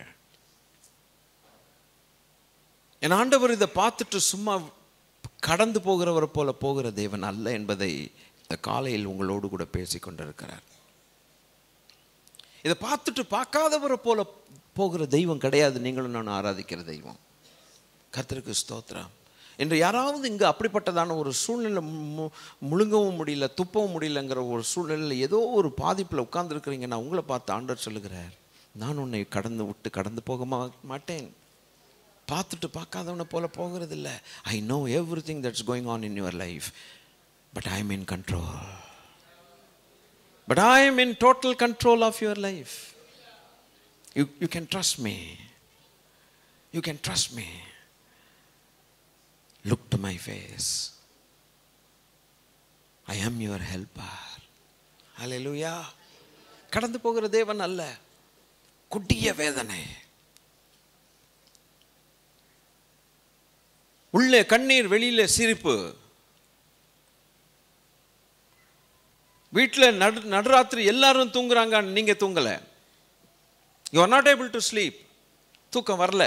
என் ஆண்டவர் இதை பார்த்துட்டு சும்மா கடந்து போகிறவரை போல போகிற தேவன் அல்ல என்பதை இந்த காலையில் உங்களோடு கூட பேசி கொண்டிருக்கிறார். இதை பார்த்துட்டு பார்க்காதவரை போல போகிற தெய்வம் கிடையாது நீங்களும் நான் ஆராதிக்கிற தெய்வம். கர்த்தருக்கு ஸ்தோத்திரம். என்று யாராவது இங்கே அப்படிப்பட்டதான ஒரு சூழ்நிலை மு முழுங்கவும் முடியல, துப்பவும் முடியலங்கிற ஒரு சூழ்நிலையில் ஏதோ ஒரு பாதிப்பில் உட்கார்ந்துருக்கிறீங்க, நான் உங்களை பார்த்து ஆண்டவர் சொல்லுகிறார், நான் உன்னை கடந்து விட்டு கடந்து போக மாட்டேன். பார்த்துட்டு பார்க்காதவனை போல போகிறது இல்லை. I know everything that's going on in your life, but I am in control. But I am in total control of your life. You you can trust me. You can trust me. Look to my face. I am your helper. Hallelujah. கடந்து போகிற தேவன் அல்ல. கொடிய வேதனை, உள்ளே கண்ணீர், வெளியில சிரிப்பு. வீட்டில் நடு நடுராத்திரி எல்லாரும் தூங்குறாங்க, நீங்க தூங்கல. You are not able to sleep. தூக்கம் வரல.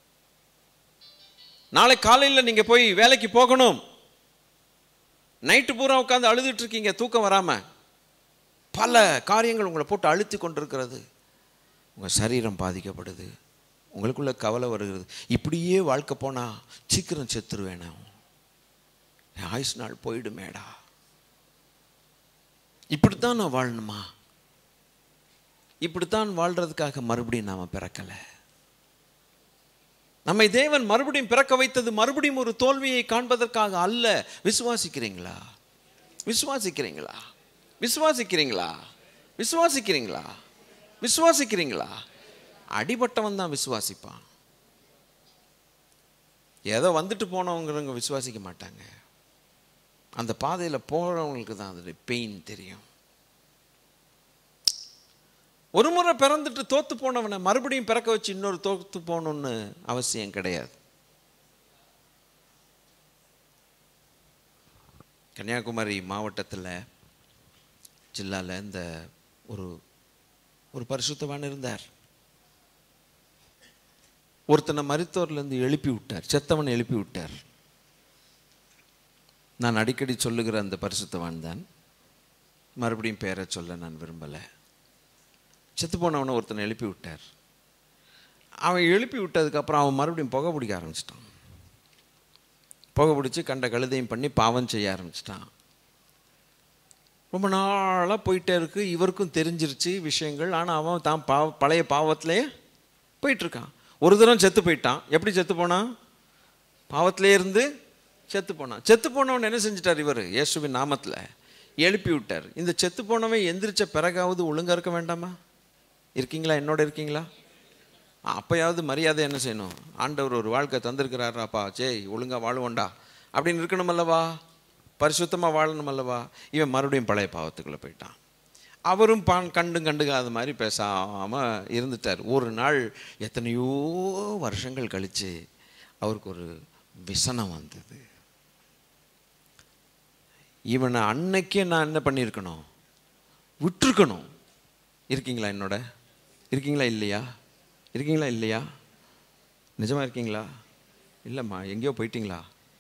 நாளை காலையில் நீங்கள் போய் வேலைக்கு போகணும். நைட்டு பூரா உட்காந்து அழுதுட்டு இருக்கீங்க தூக்கம் வராமல். பல காரியங்கள் உங்களை போட்டு அழுத்தி கொண்டிருக்கிறது. உங்கள் சரீரம் பாதிக்கப்படுது, உங்களுக்குள்ள கவலை வருகிறது. இப்படியே வாழ்க்கை போனால் சீக்கிரம் செத்துருவேன், ஆயுசு நாள் போயிடுமேடா. இப்படித்தான் நான் வாழணுமா? இப்படித்தான் வாழ்றதுக்காக மறுபடியும் நாம பிறக்கலை. நம்மை தேவன் மறுபடியும் பிறக்க வைத்தது மறுபடியும் ஒரு தோல்வியை காண்பதற்காக அல்ல. விசுவாசிக்கிறீங்களா? விசுவாசிக்கிறீங்களா? விசுவாசிக்கிறீங்களா? விசுவாசிக்கிறீங்களா? விசுவாசிக்கிறீங்களா? அடிபட்டவன் தான் விசுவாசிப்பான். ஏதோ வந்துட்டு போனவங்க விசுவாசிக்க மாட்டாங்க. அந்த பாதையில் போகிறவங்களுக்கு தான் அதோடைய பெயின் தெரியும். ஒரு முறை பிறந்துட்டு தோத்து போனவனை மறுபடியும் பிறக்க வச்சு இன்னொரு தோத்து போகணுன்னு அவசியம் கிடையாது. கன்னியாகுமரி மாவட்டத்தில் ஜில்லாவில் இந்த ஒரு ஒரு பரிசுத்தவான் இருந்தார். ஒருத்தனை மரித்தோர்லேருந்து எழுப்பி விட்டார், செத்தவனை எழுப்பி விட்டார். நான் அடிக்கடி சொல்லுகிற அந்த பரிசுத்தவான் தான். மறுபடியும் பேரை சொல்ல நான் விரும்பலை. செத்து போனவனை ஒருத்தனை எழுப்பி விட்டார். அவன் எழுப்பி விட்டதுக்கப்புறம் அவன் மறுபடியும் புகை பிடிக்க ஆரம்பிச்சிட்டான். புகை பிடிச்சி கண்ட கழுதையும் பண்ணி பாவம் செய்ய ஆரம்பிச்சிட்டான். ரொம்ப நாளாக போயிட்டே இருக்கு. இவருக்கும் தெரிஞ்சிருச்சு விஷயங்கள். ஆனால் அவன் தான் பாவ பழைய பாவத்திலே போயிட்டுருக்கான். ஒரு தரம் செத்து போயிட்டான். எப்படி செத்து போனான்? பாவத்திலே இருந்து செத்து போனான். செத்து போனவன் என்ன செஞ்சிட்டார்? இவர் இயேசுவின் நாமத்தில் எழுப்பி விட்டார். இந்த செத்து போனவன் எந்திரிச்ச பிறகாவது ஒழுங்காக இருக்க வேண்டாமா? இருக்கீங்களா? என்னோட இருக்கீங்களா? அப்போயாவது மரியாதை என்ன செய்யணும்? ஆண்டவர் ஒரு வாழ்க்கை தந்திருக்கிறாராப்பா, ஜெய் ஒழுங்காக வாழுவோண்டா அப்படின்னு இருக்கணும் அல்லவா? பரிசுத்தமாக வாழணும் அல்லவா? இவன் மறுபடியும் பழைய பாவத்துக்குள்ளே போயிட்டான். அவரும் பான் கண்டும் கண்டுக்காத மாதிரி பேசாமல் இருந்துட்டார். ஒரு நாள் எத்தனையோ வருஷங்கள் கழித்து அவருக்கு ஒரு விசனம் வந்தது. இவனை அன்னைக்கே நான் என்ன பண்ணியிருக்கணும்? விட்டுருக்கணும். இருக்கீங்களா? என்னோட இருக்கீங்களா? இல்லையா? இருக்கீங்களா? இல்லையா? நிஜமாக இருக்கீங்களா? இல்லைம்மா, எங்கேயோ போயிட்டீங்களா?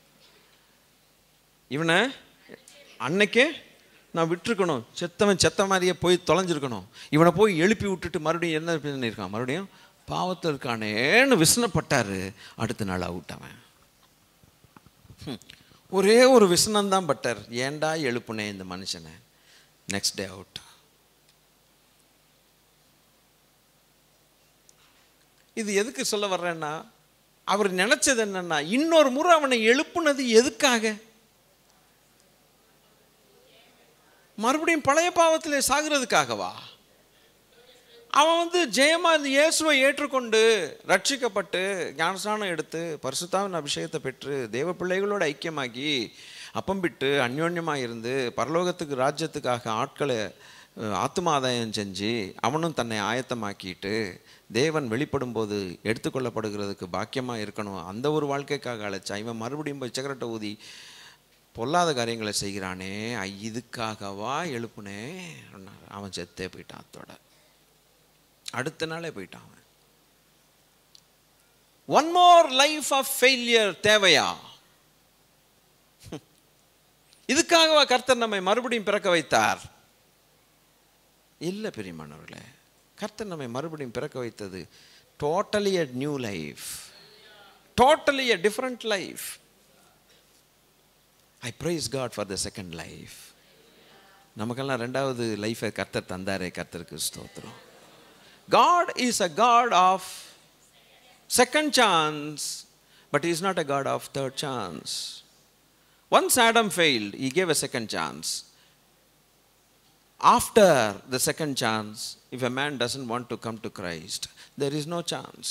இவனை அன்னைக்கே நான் விட்டுருக்கணும். செத்தவன் செத்த மாதிரியே போய் தொலைஞ்சிருக்கணும். இவனை போய் எழுப்பி விட்டுட்டு மறுபடியும் என்ன பண்ணியிருக்கான்? மறுபடியும் பாவத்தில் இருக்கானேன்னு விசனப்பட்டார். அடுத்த நாள் அவுட்டவன். ஒரே ஒரு விசனம்தான் பட்டார். ஏண்டா எழுப்புனே இந்த மனுஷனை. Next day out. இது எதுக்கு சொல்ல வர்றேன்னா, அவர் நினைச்சது என்னன்னா, இன்னொரு முறை அவனை எழுப்புனது எதுக்காக? மறுபடியும் பழைய பாவத்திலே சாகிறதுக்காகவா? அவன் வந்து ஜெயமா இந்த இயேசுவை ஏற்றுக்கொண்டு ரட்சிக்கப்பட்டு ஞானஸ்நானம் எடுத்து பரிசுத்தாவின் அபிஷேகத்தை பெற்று தேவ பிள்ளைகளோட ஐக்கியமாகி அப்பம் விட்டு அந்யோன்யமாக இருந்து பரலோகத்துக்கு ராஜ்யத்துக்காக ஆட்களை ஆத்துமாதாயம் செஞ்சு அவனும் தன்னை ஆயத்தமாக்கிட்டு தேவன் வெளிப்படும் போது எடுத்துக்கொள்ளப்படுகிறதுக்கு பாக்கியமாக இருக்கணும். அந்த ஒரு வாழ்க்கைக்காக அழைச்சா இவன் மறுபடியும் போய் சிகரெட்டை ஊதி பொல்லாத காரியங்களை செய்கிறானே, இதுக்காகவா எழுப்புனே? அவன் செத்தே போயிட்டான். அத்தோட அடுத்த நாளே போயிட்டான். One more life of failure தேவையா? இதுக்காகவா கர்த்தர் நம்மை மறுபடியும் பிறக்க வைத்தார்? இல்லை பிரியமானவர்களே, கர்த்தர் நம்மை மறுபடியும் பிறக்க வைத்தது totally a new life, totally a different life. I praise God for the second life. நமக்கெல்லாம் ரெண்டாவது லைஃபை கர்த்தர் தந்தாரே, கர்த்தருக்கு ஸ்தோத்திரம். God is a God of second chance, but he is not a God of third chance. Once Adam failed, he gave a second chance. After the second chance, if a man doesn't want to come to Christ, there is no chance.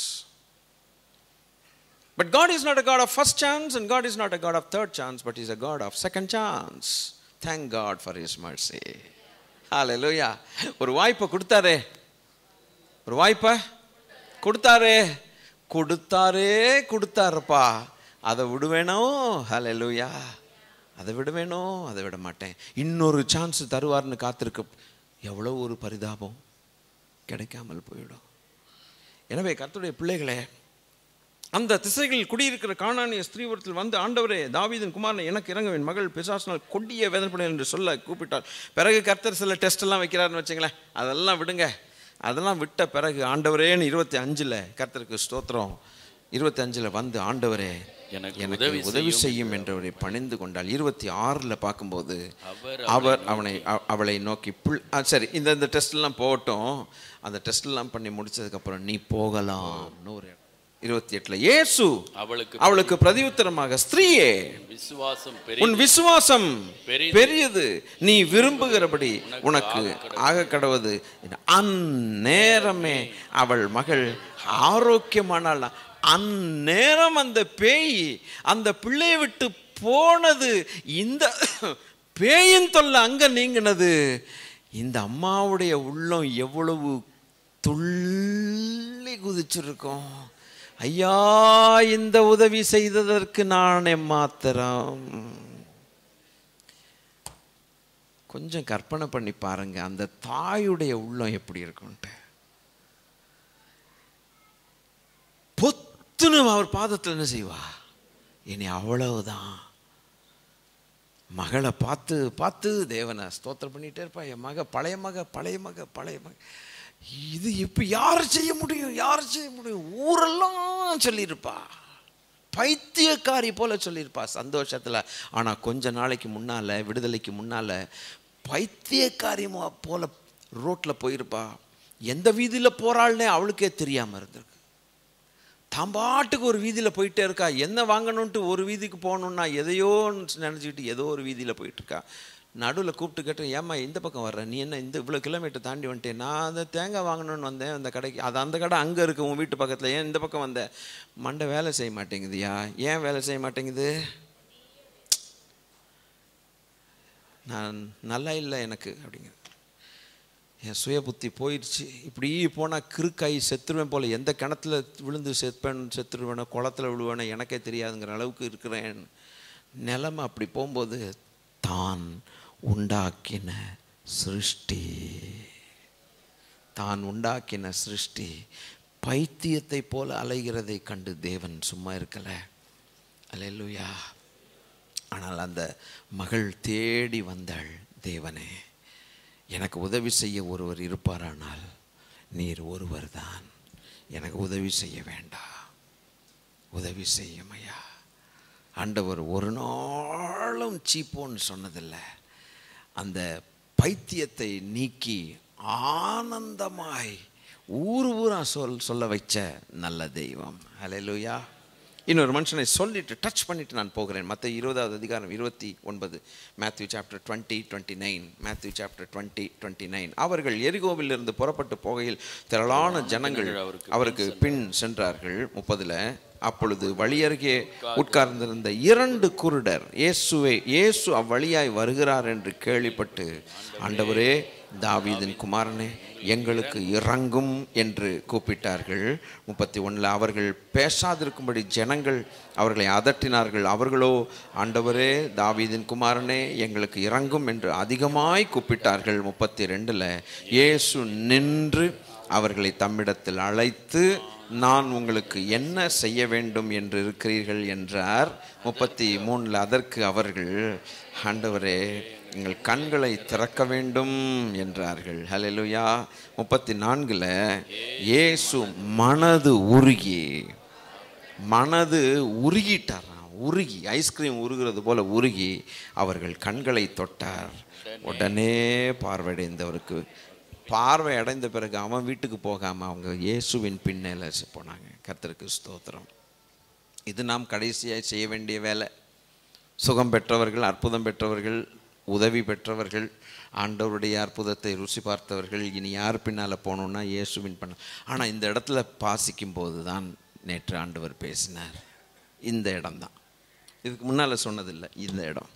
But God is not a God of first chance, and God is not a God of third chance, but he is a God of second chance. Thank God for his mercy. Hallelujah. ஒரு வாய்ப்பை கொடுத்தாரே, ஒரு வாய்ப்பை கொடுத்தாரே கொடுத்தாரே கொடுத்தாருப்பா. அதை விடுவேனோ? ஹல்லேலூயா. அதை விடுவேனோ? அதை விட மாட்டேன். இன்னொரு சான்ஸ் தருவார்னு காத்திருக்க எவ்வளோ ஒரு பரிதாபம் கிடைக்காமல் போயிடும். எனவே கர்த்தருடைய பிள்ளைகளே, அந்த திசைகளில் குடியிருக்கிற கானானிய ஸ்திரீவரத்தில் வந்து, ஆண்டவரே தாவீதின் குமாரனை எனக்கு இறங்க, என் மகள் பிசாசினால் கொடிய வேதனைப்பட என்று சொல்ல கூப்பிட்டார். பிறகு கர்த்தர் சில டெஸ்ட் எல்லாம் வைக்கிறாருன்னு வச்சுங்களேன், அதெல்லாம் விடுங்க. அதெல்லாம் விட்ட பிறகு ஆண்டவரேன்னு இருபத்தி அஞ்சில் கர்த்தருக்கு ஸ்தோத்திரம், இருபத்தி அஞ்சில் வந்து ஆண்டவரே எனக்கு உதவி செய்யும் என்றவரை பணிந்து கொண்டாள். இருபத்தி ஆறில் பார்க்கும்போது அவர் அவனை அவளை நோக்கி புல் சரி இந்த இந்த டெஸ்ட்லாம் போகட்டும், அந்த டெஸ்ட்லாம் பண்ணி முடிச்சதுக்கப்புறம் நீ போகலாம். நூறு இருபத்தி எட்டுல இயேசு அவளுக்கு அவளுக்கு பிரதியுத்தரமாக, ஸ்திரீயே உன் விசுவாசம் பெரியது, நீ விரும்புகிறபடி உனக்கு ஆக கடவது. அந்நேரமே அவள் மகள் ஆரோக்கியமானாள். அந்நேரம் அந்த பேய் அந்த பிள்ளையை விட்டு போனது. இந்த பேயின் தொல்லை அங்க நீங்கினது. இந்த அம்மாவுடைய உள்ளம் எவ்வளவு துள்ளி குதிச்சிருக்கும். ஐயா, இந்த உதவி செய்ததற்கு நான் எம்மாத்திரம். கொஞ்சம் கற்பனை பண்ணி பாருங்க, அந்த தாயுடைய உள்ளம் எப்படி இருக்கும்ட்டு. பொத்துன்னு அவர் பாதத்தில் என்ன செய்வா, இனி அவ்வளவுதான். மகளை பார்த்து பார்த்து தேவனை ஸ்தோத்திரம் பண்ணிட்டே இருப்பா. என் மக பழைய மக பழைய மக பழைய மக இது இப்போ யார் செய்ய முடியும், யார் செய்ய முடியும், ஊரெல்லாம் சொல்லியிருப்பா. பைத்தியக்காரி போல சொல்லியிருப்பா சந்தோஷத்தில். ஆனால் கொஞ்ச நாளைக்கு முன்னால், விடுதலைக்கு முன்னால் பைத்தியக்காரி போல ரோட்டில் போயிருப்பா. எந்த வீதியில் போகிறாள்னே அவளுக்கே தெரியாமல் இருந்திருக்கு. தாம்பாட்டுக்கு ஒரு வீதியில் போயிட்டே இருக்கா. என்ன வாங்கணுன்ட்டு ஒரு வீதிக்கு போகணுன்னா எதையோ நினச்சிக்கிட்டு ஏதோ ஒரு வீதியில் போயிட்டுருக்கா. நடுவில் கூப்பிட்டு கேட்டேன், ஏம்மா இந்த பக்கம் வர்ற, நீ என்ன இந்த இவ்வளோ கிலோமீட்டர் தாண்டி வந்துட்டேன், நான் அந்த தேங்காய் வாங்கணுன்னு வந்தேன் அந்த கடைக்கு. அது அந்த கடை அங்கே இருக்குது உன் வீட்டு பக்கத்தில், ஏன் இந்த பக்கம் வந்தேன்? மண்டை வேலை செய்ய மாட்டேங்குதுயா. ஏன் வேலை செய்ய மாட்டேங்குது? நான் நல்லா இல்லை எனக்கு அப்படிங்க. என் சுய புத்தி போயிடுச்சு. இப்படி போனால் கிறுக்காய் செத்துருவேன் போல். எந்த கிணத்துல விழுந்து செப்பேன் செத்துருவேனோ, குளத்தில் விழுவேனோ எனக்கே தெரியாதுங்கிற அளவுக்கு இருக்கிறேன் நிலைமை. அப்படி போகும்போது தான் உண்டாக்கின சிருஷ்டி, தான் உண்டாக்கின சிருஷ்டி பைத்தியத்தை போல அலைகிறதை கண்டு தேவன் சும்மா இருக்கல. அல்லேலூயா. ஆனால் அந்த மகள் தேடி வந்தாள், தேவனே எனக்கு உதவி செய்ய ஒருவர் இருப்பாரானால் நீர் ஒருவர் தான், எனக்கு உதவி செய்ய வேண்டாம், உதவி செய்யும் ஐயா. ஆண்டவர் ஒரு நாளும் சீப்போன்னு சொன்னதில்லை. அந்த பைத்தியத்தை நீக்கி ஆனந்தமாய் ஊர் ஊரா சொல் சொல்ல வச்ச நல்ல தெய்வம். அல்லேலூயா. இன்னொரு மனுஷனை சொல்லிட்டு டச் பண்ணிட்டு நான் போகிறேன். மற்ற இருபதாவது அதிகாரம் இருபத்தி ஒன்பது, Matthew chapter twenty twenty nine Matthew chapter twenty twenty nine அவர்கள் எரிகோவில் இருந்து புறப்பட்டு போகையில் திரளான ஜனங்கள் அவருக்கு பின் சென்றார்கள். முப்பதுல அப்பொழுது வழியருகே உட்கார்ந்திருந்த இரண்டு குருடர் இயேசுவை இயேசு அவ்வழியாய் வருகிறார் என்று கேள்விப்பட்டு, ஆண்டவரே தாவீதின் குமாரனே எங்களுக்கு இறங்கும் என்று கூப்பிட்டார்கள். முப்பத்தி ஒன்றில் அவர்கள் பேசாதிருக்கும்படி ஜனங்கள் அவர்களை அதட்டினார்கள். அவர்களோ, ஆண்டவரே தாவீதின் குமாரனே எங்களுக்கு இறங்கும் என்று அதிகமாய் கூப்பிட்டார்கள். முப்பத்தி ரெண்டில் இயேசு நின்று அவர்களை தம்மிடத்தில் அழைத்து, நான் உங்களுக்கு என்ன செய்ய வேண்டும் என்று இருக்கிறீர்கள் என்றார். முப்பத்தி மூணில் அதற்கு அவர்கள், ஆண்டவரே எங்கள் கண்களை திறக்க வேண்டும் என்றார்கள். ஹல்லேலூயா. முப்பத்தி நான்கில் இயேசு மனது உருகி மனது உருகிட்டாராம். உருகி ஐஸ்கிரீம் உருகிறது போல உருகி அவர்கள் கண்களை தொட்டார். உடனே பார்வையடைந்தவருக்கு பார்வை அடைந்த பிறகு அவன் வீட்டுக்கு போகாமல் அவங்க இயேசுவின் பின்னேல போனாங்க. கர்த்தருக்கு ஸ்தோத்திரம். இது நாம் கடைசியாக செய்ய வேண்டிய வேலை. சுகம் பெற்றவர்கள், அற்புதம் பெற்றவர்கள், உதவி பெற்றவர்கள், ஆண்டவருடைய அற்புதத்தை ருசி பார்த்தவர்கள் இனி யார் பின்னால் போகணுன்னா இயேசுவின் பண்ண. ஆனால் இந்த இடத்துல பாசிக்கும் போது தான் நேற்று ஆண்டவர் பேசினார். இந்த இடம்தான், இதுக்கு முன்னால் சொன்னதில்லை, இந்த இடம்.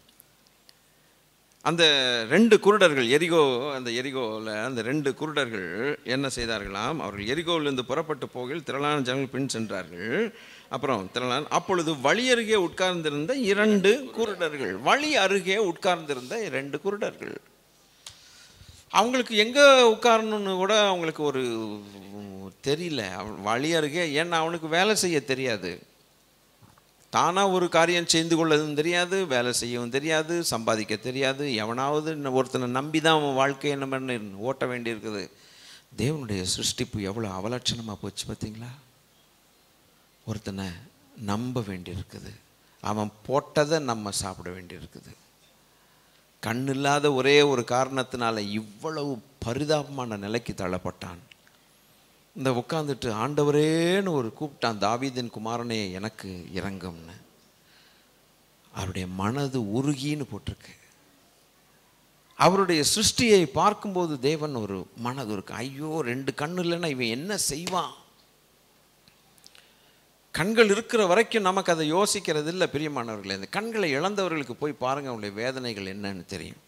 அந்த ரெண்டு குருடர்கள் எரிகோ அந்த எரிகோவில் அந்த ரெண்டு குருடர்கள் என்ன செய்தார்களாம்? அவர்கள் எரிகோவிலிருந்து புறப்பட்டு போகையில் திரளான ஜனங்கள் பின் சென்றார்கள். அப்புறம் திரளான அப்பொழுது வழி அருகே உட்கார்ந்திருந்த இரண்டு குருடர்கள் வழி அருகே உட்கார்ந்திருந்த இரண்டு குருடர்கள் அவங்களுக்கு எங்கே உட்காரணும்னு கூட அவங்களுக்கு ஒரு தெரியல, அவன் வழியாக இருக்கே. ஏன்னா அவனுக்கு வேலை செய்ய தெரியாது, தானாக ஒரு காரியம் செய்து கொள்ளதும் தெரியாது, வேலை செய்யவும் தெரியாது, சம்பாதிக்க தெரியாது. எவனாவது ஒருத்தனை நம்பி தான் அவன் வாழ்க்கை என்ன பண்ண ஓட்ட வேண்டியிருக்குது. தேவனுடைய சிருஷ்டிப்பு எவ்வளோ அவலட்சணமாக போச்சு பார்த்தீங்களா? ஒருத்தனை நம்ப வேண்டியிருக்குது, அவன் போட்டதை நம்ம சாப்பிட வேண்டியிருக்குது. கண் இல்லாத ஒரே ஒரு காரணத்தினால இவ்வளவு பரிதாபமான நிலைக்கு தள்ளப்பட்டான். இந்த உட்காந்துட்டு ஆண்டவரேன்னு ஒரு கூப்பிட்டான், தாவீதின் குமாரனே எனக்கு இரங்கும்னு. அவருடைய மனது உருகின்னு போட்டிருக்கு. அவருடைய சிருஷ்டியை பார்க்கும்போது தேவன் ஒரு மனது இருக்கு, ஐயோ ரெண்டு கண்ணு இல்லைன்னா இவன் என்ன செய்வான். கண்கள் இருக்கிற வரைக்கும் நமக்கு அதை யோசிக்கிறது இல்லை பிரியமானவர்களே. இந்த கண்களை இழந்தவர்களுக்கு போய் பாருங்கள், அவங்களுடைய வேதனைகள் என்னன்னு தெரியும்.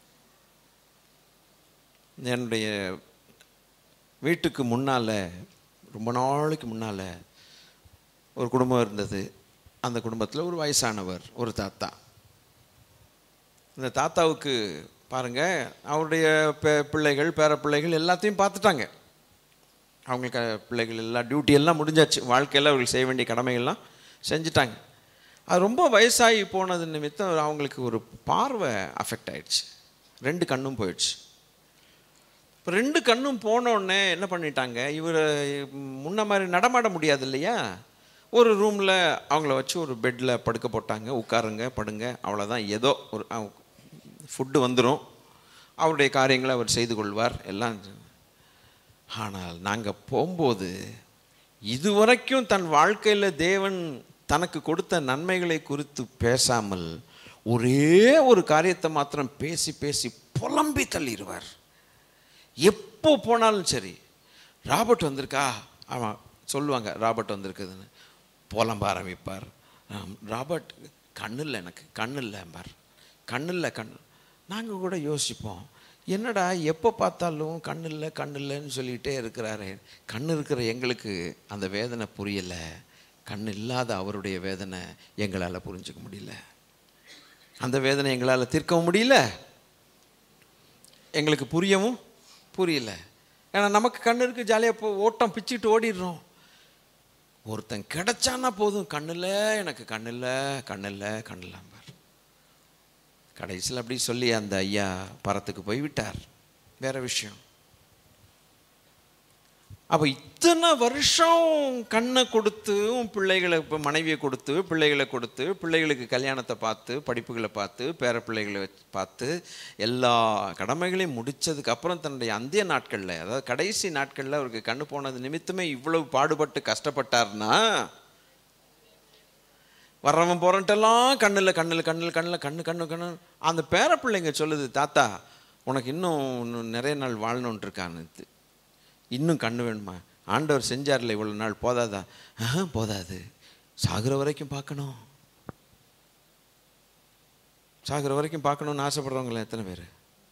என்னுடைய வீட்டுக்கு முன்னால் ரொம்ப நாளைக்கு முன்னால் ஒரு குடும்பம் இருந்தது. அந்த குடும்பத்தில் ஒரு வயசானவர், ஒரு தாத்தா. இந்த தாத்தாவுக்கு பாருங்கள், அவருடைய பே பிள்ளைகள் பேர பிள்ளைகள் எல்லாத்தையும் பார்த்துட்டாங்க. அவங்களுக்கு பிள்ளைகள் எல்லாம் டியூட்டி எல்லாம் முடிஞ்சாச்சு, வாழ்க்கையில் அவங்களுக்கு செய்ய வேண்டிய கடமைகள்லாம் செஞ்சுட்டாங்க. அது ரொம்ப வயசாகி போனது நிமித்தம் அவங்களுக்கு ஒரு பார்வை அஃபெக்ட் ஆகிடுச்சு, ரெண்டு கண்ணும் போயிடுச்சு. இப்போ ரெண்டு கண்ணும் போனோடனே என்ன பண்ணிட்டாங்க, இவர் முன்ன மாதிரி நடமாட முடியாது இல்லையா, ஒரு ரூமில் அவங்கள வச்சு ஒரு பெட்டில் படுக்க போட்டாங்க. உட்காருங்க படுங்க அவ்வளோதான், ஏதோ ஒரு ஃபுட்டு வந்துடும், அவருடைய காரியங்களை அவர் செய்து கொள்வார் எல்லாம். ஆனால் நாங்கள் போகும்போது இதுவரைக்கும் தன் வாழ்க்கையில் தேவன் தனக்கு கொடுத்த நன்மைகளை குறித்து பேசாமல் ஒரே ஒரு காரியத்தை மாத்திரம் பேசி பேசி புலம்பி தள்ளிடுவார். எப்போ போனாலும் சரி, ராபர்ட் வந்திருக்கா, ஆமாம் சொல்லுவாங்க ராபர்ட் வந்திருக்குதுன்னு, புலம்ப ஆரம்பிப்பார். ராபர்ட் கண்ணில்லை, எனக்கு கண்ணில்லைம்பார், கண்ணில்லை கண். நாங்கள் கூட யோசிப்போம், என்னடா எப்போ பார்த்தாலும் கண்ணில்லை கண்ணில்லைன்னு சொல்லிகிட்டே இருக்கிறாரு. கண் இருக்கிற எங்களுக்கு அந்த வேதனை புரியலை, கண் இல்லாத அவருடைய வேதனை எங்களால் புரிஞ்சுக்க முடியல, அந்த வேதனை எங்களால் தீர்க்கவும் முடியல, எங்களுக்கு புரியவும் புரியல. ஏன்னா நமக்கு கண் இருக்குது, ஜாலியாக போ ஓட்டம் பிச்சுட்டு ஓடிடுறோம். ஒருத்தன் கிடைச்சானா போதும், கண்ணில் எனக்கு கண்ணில் கண்ணில் கண்ணில்லாம்பார். கடைசியில் அப்படி சொல்லி அந்த ஐயா பரத்துக்கு போய் விட்டார், வேற விஷயம். அப்போ இத்தனை வருஷம் கண்ணை கொடுத்து பிள்ளைகளை, இப்போ மனைவியை கொடுத்து பிள்ளைகளை கொடுத்து பிள்ளைகளுக்கு கல்யாணத்தை பார்த்து படிப்புகளை பார்த்து பேர பிள்ளைகளை பார்த்து எல்லா கடமைகளையும் முடித்ததுக்கு அப்புறம் தன்னுடைய அந்திய நாட்களில், அதாவது கடைசி நாட்களில் அவருக்கு கண்ணு போனது நிமித்தமே இவ்வளவு பாடுபட்டு கஷ்டப்பட்டார்னா, வர்றவன் போகிறன்ட்டெல்லாம் கண்ணில் கண்ணில் கண்ணில் கண்ணில் கண்ணு கண்ணு கண்ணு. அந்த பேர பிள்ளைங்க சொல்லுது, தாத்தா உனக்கு இன்னும் இன்னும் நிறைய நாள் வாழணுன்ட்டு இருக்கான்னு, இன்னும் கண்ணு வேணுமா, ஆண்டவர் செஞ்சார்ல இவ்வளோ நாள் போதாதா? ஆ போதாது, சாகிற வரைக்கும் பார்க்கணும், சாகிற வரைக்கும் பார்க்கணுன்னு ஆசைப்படுறவங்கள எத்தனை பேர்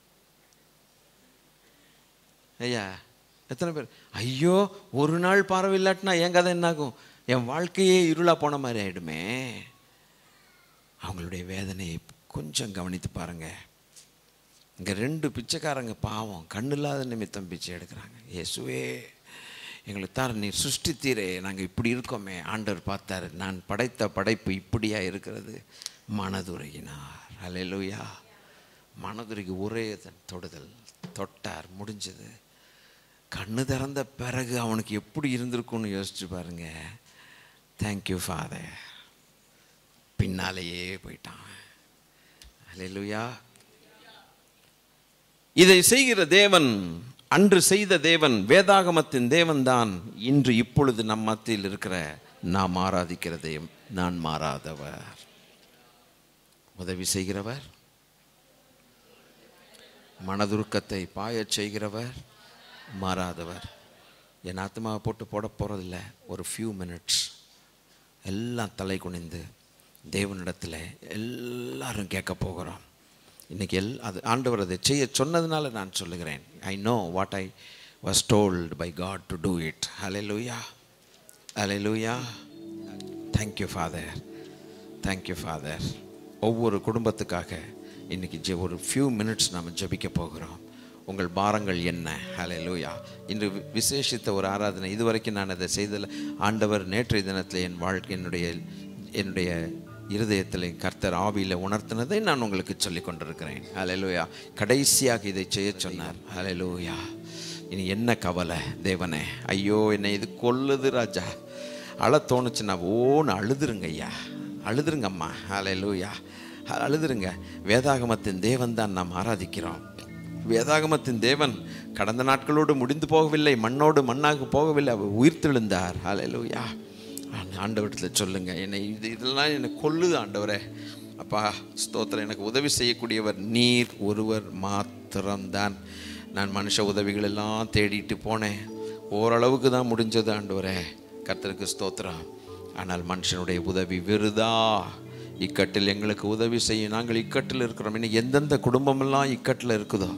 ஐயா, எத்தனை பேர்? ஐயோ ஒரு நாள் பார்வை இல்லாட்டினா என் கதை என்னாகும், என் வாழ்க்கையே இருளா போன மாதிரி ஆகிடுமே. அவங்களுடைய வேதனையை கொஞ்சம் கவனித்து பாருங்க. இங்கே ரெண்டு பிச்சைக்காரங்க பாவம் கண்ணு இல்லாத நிமித்தம் பிச்சை எடுக்கிறாங்க. இயேசுவே எங்களுக்கு தார, நீர் சிருஷ்டித்தீரே, நாங்கள் இப்படி இருக்கோமே. ஆண்டவர் பார்த்தார், நான் படைத்த படைப்பு இப்படியா இருக்கிறது, மனதுருகினார். அல்லேலூயா. மனதுருகி ஒரே தொடுதல் தொட்டார், முடிஞ்சது. கண்ணு திறந்த பிறகு அவனுக்கு எப்படி இருந்திருக்கும்னு யோசிச்சு பாருங்க. Thank you Father. பின்னாலேயே போயிட்டான். அல்லேலூயா. இதை செய்கிற தேவன், அன்று செய்த தேவன், வேதாகமத்தின் தேவன் தான் இன்று இப்பொழுது நம் மத்தியில் இருக்கிற நாம் ஆராதிக்கிற தேவன். நான் மாறாதவர், உதவி செய்கிறவர், மனதுருக்கத்தை பாயச் செய்கிறவர், மாறாதவர். என் ஆத்மாவை போட்டு போட போகிறதில்ல. ஒரு ஃபியூ மினிட்ஸ் எல்லாம் தலை குனிந்து தேவனிடத்தில் எல்லாரும் கேட்க போகிறோம். இன்றைக்கி எல் அது ஆண்டவர் அதை செய்ய சொன்னதுனால நான் சொல்லுகிறேன். I know what I was told by God to do it. ஹல்லேலூயா, ஹல்லேலூயா. Thank you Father, thank you Father. ஒவ்வொரு குடும்பத்துக்காக இன்றைக்கி ஜெ ஒரு ஃபியூ மினிட்ஸ் நாம் ஜெபிக்க போகிறோம். உங்கள் பாரங்கள் என்ன? ஹல்லேலூயா. இன்று விசேஷித்த ஒரு ஆராதனை. இதுவரைக்கும் நான் அதை செய்ததில்லை. ஆண்டவர் நேற்றைய தினத்தில் என் வாழ்க்கை என்னுடைய என்னுடைய இருதயத்தில் கர்த்தர் ஆவியில் உணர்த்தினதை நான் உங்களுக்கு சொல்லி கொண்டிருக்கிறேன். ஹல்லேலூயா. கடைசியாக இதை செய்ய சொன்னார். ஹல்லேலூயா. இனி என்ன கவலை தேவனே, ஐயோ என்னை இது கொல்லுது ராஜா, அழ தோணுச்சுன்னா ஓன்னு அழுதுருங்க ஐயா, அழுதுருங்கம்மா. ஹல்லேலூயா. அழுதுருங்க. வேதாகமத்தின் தேவன் தான் நாம் ஆராதிக்கிறோம். வேதாகமத்தின் தேவன் கடந்த நாட்களோடு முடிந்து போகவில்லை, மண்ணோடு மண்ணாக போகவில்லை, அவர் உயிர்த்தெழுந்தார். ஹல்லேலூயா. ஆண்டவரத்தில் சொல்லுங்க, என்னை இது இதெல்லாம் என்னை கொல்லுது ஆண்டவரே. அப்பா ஸ்தோத்திரம், எனக்கு உதவி செய்யக்கூடியவர் நீர் ஒருவர் மாத்திரம்தான். நான் மனுஷ உதவிகள் எல்லாம் தேடிட்டு போனேன், ஓரளவுக்கு தான் முடிஞ்சது ஆண்டவரே. கர்த்தருக்கு ஸ்தோத்திரம். ஆனால் மனுஷனுடைய உதவி விருதா. இக்கட்டில் எங்களுக்கு உதவி செய்யும், நாங்கள் இக்கட்டில் இருக்கிறோம். இன்னும் எந்தெந்த குடும்பமெல்லாம் இக்கட்டில் இருக்குதோ,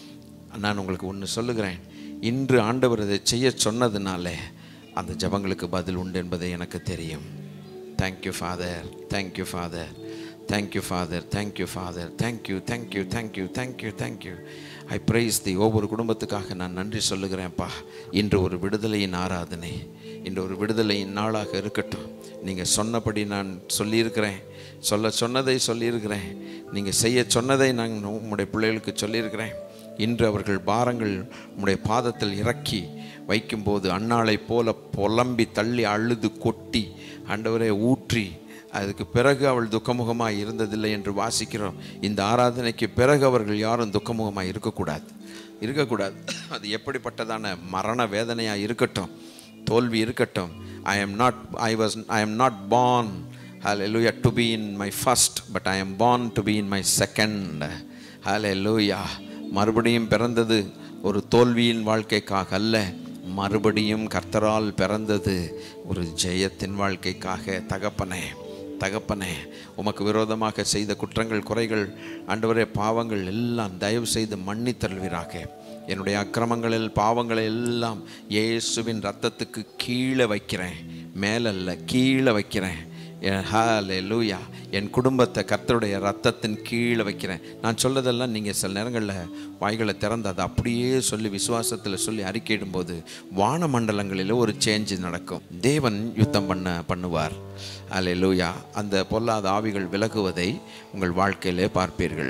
நான் உங்களுக்கு ஒன்று சொல்லுகிறேன், இன்று ஆண்டவர் இதை செய்ய சொன்னதுனாலே அந்த ஜபங்களுக்கு பதில் உண்டு என்பதை எனக்கு தெரியும். Thank you Father, thank you Father, thank you Father, thank you Father, thank you thank you thank you thank you thank you. I praise thee. ஒவ்வொரு குடும்பத்துக்காக நான் நன்றி சொல்லுகிறேன்ப்பா. இன்று ஒரு விடுதலையின் ஆராதனை, இன்று ஒரு விடுதலையின் நாளாக இருக்கட்டும். நீங்கள் சொன்னபடி நான் சொல்லியிருக்கிறேன், சொல்ல சொன்னதை சொல்லியிருக்கிறேன், நீங்கள் செய்ய சொன்னதை நான் உங்களுடைய பிள்ளைகளுக்கு சொல்லியிருக்கிறேன். இன்று அவர்கள் பாரங்கள் உம்முடைய பாதத்தில் இறக்கி வைக்கும்போது அன்னாளை போல புலம்பி தள்ளி அழுது கொட்டி ஆண்டவரை ஊற்றி, அதுக்கு பிறகு அவள் துக்கமுகமாக இருந்ததில்லை என்று வாசிக்கிறோம். இந்த ஆராதனைக்கு பிறகு அவர்கள் யாரும் துக்கமுகமாக இருக்கக்கூடாது, இருக்கக்கூடாது. அது எப்படிப்பட்டதான மரண வேதனையாக இருக்கட்டும், தோல்வி இருக்கட்டும். I am not I was I am not born, hallelujah, to be in my first, but I am born to be in my second. Hallelujah. மறுபடியும் பிறந்தது ஒரு தோல்வியின் வாழ்க்கைக்காக அல்ல, மறுபடியும் கர்த்தரால் பிறந்தது ஒரு ஜெயத்தின் வாழ்க்கைக்காக. தகப்பனே, தகப்பனே, உமக்கு விரோதமாக செய்த குற்றங்கள் குறைகள் ஆண்டவரே பாவங்கள் எல்லாம் தயவு செய்து மன்னித்தருள்வீராக. என்னுடைய அக்கிரமங்களில் பாவங்களை எல்லாம் இயேசுவின் இரத்தத்துக்கு கீழே வைக்கிறேன், மேலல்ல கீழே வைக்கிறேன். ஹல்லேலூயா. என் குடும்பத்தை கர்த்தருடைய ரத்தத்தின் கீழே வைக்கிறேன். நான் சொல்லதெல்லாம் நீங்கள் சில நேரங்களில் வாய்களை திறந்து அதை அப்படியே சொல்லி விசுவாசத்தில் சொல்லி அறிக்கையிடும்போது வானமண்டலங்களில் ஒரு சேஞ்ச் நடக்கும். தேவன் யுத்தம் பண்ண பண்ணுவார். ஹல்லேலூயா. அந்த பொல்லாத ஆவிகள் விலகுவதை உங்கள் வாழ்க்கையிலே பார்ப்பீர்கள்.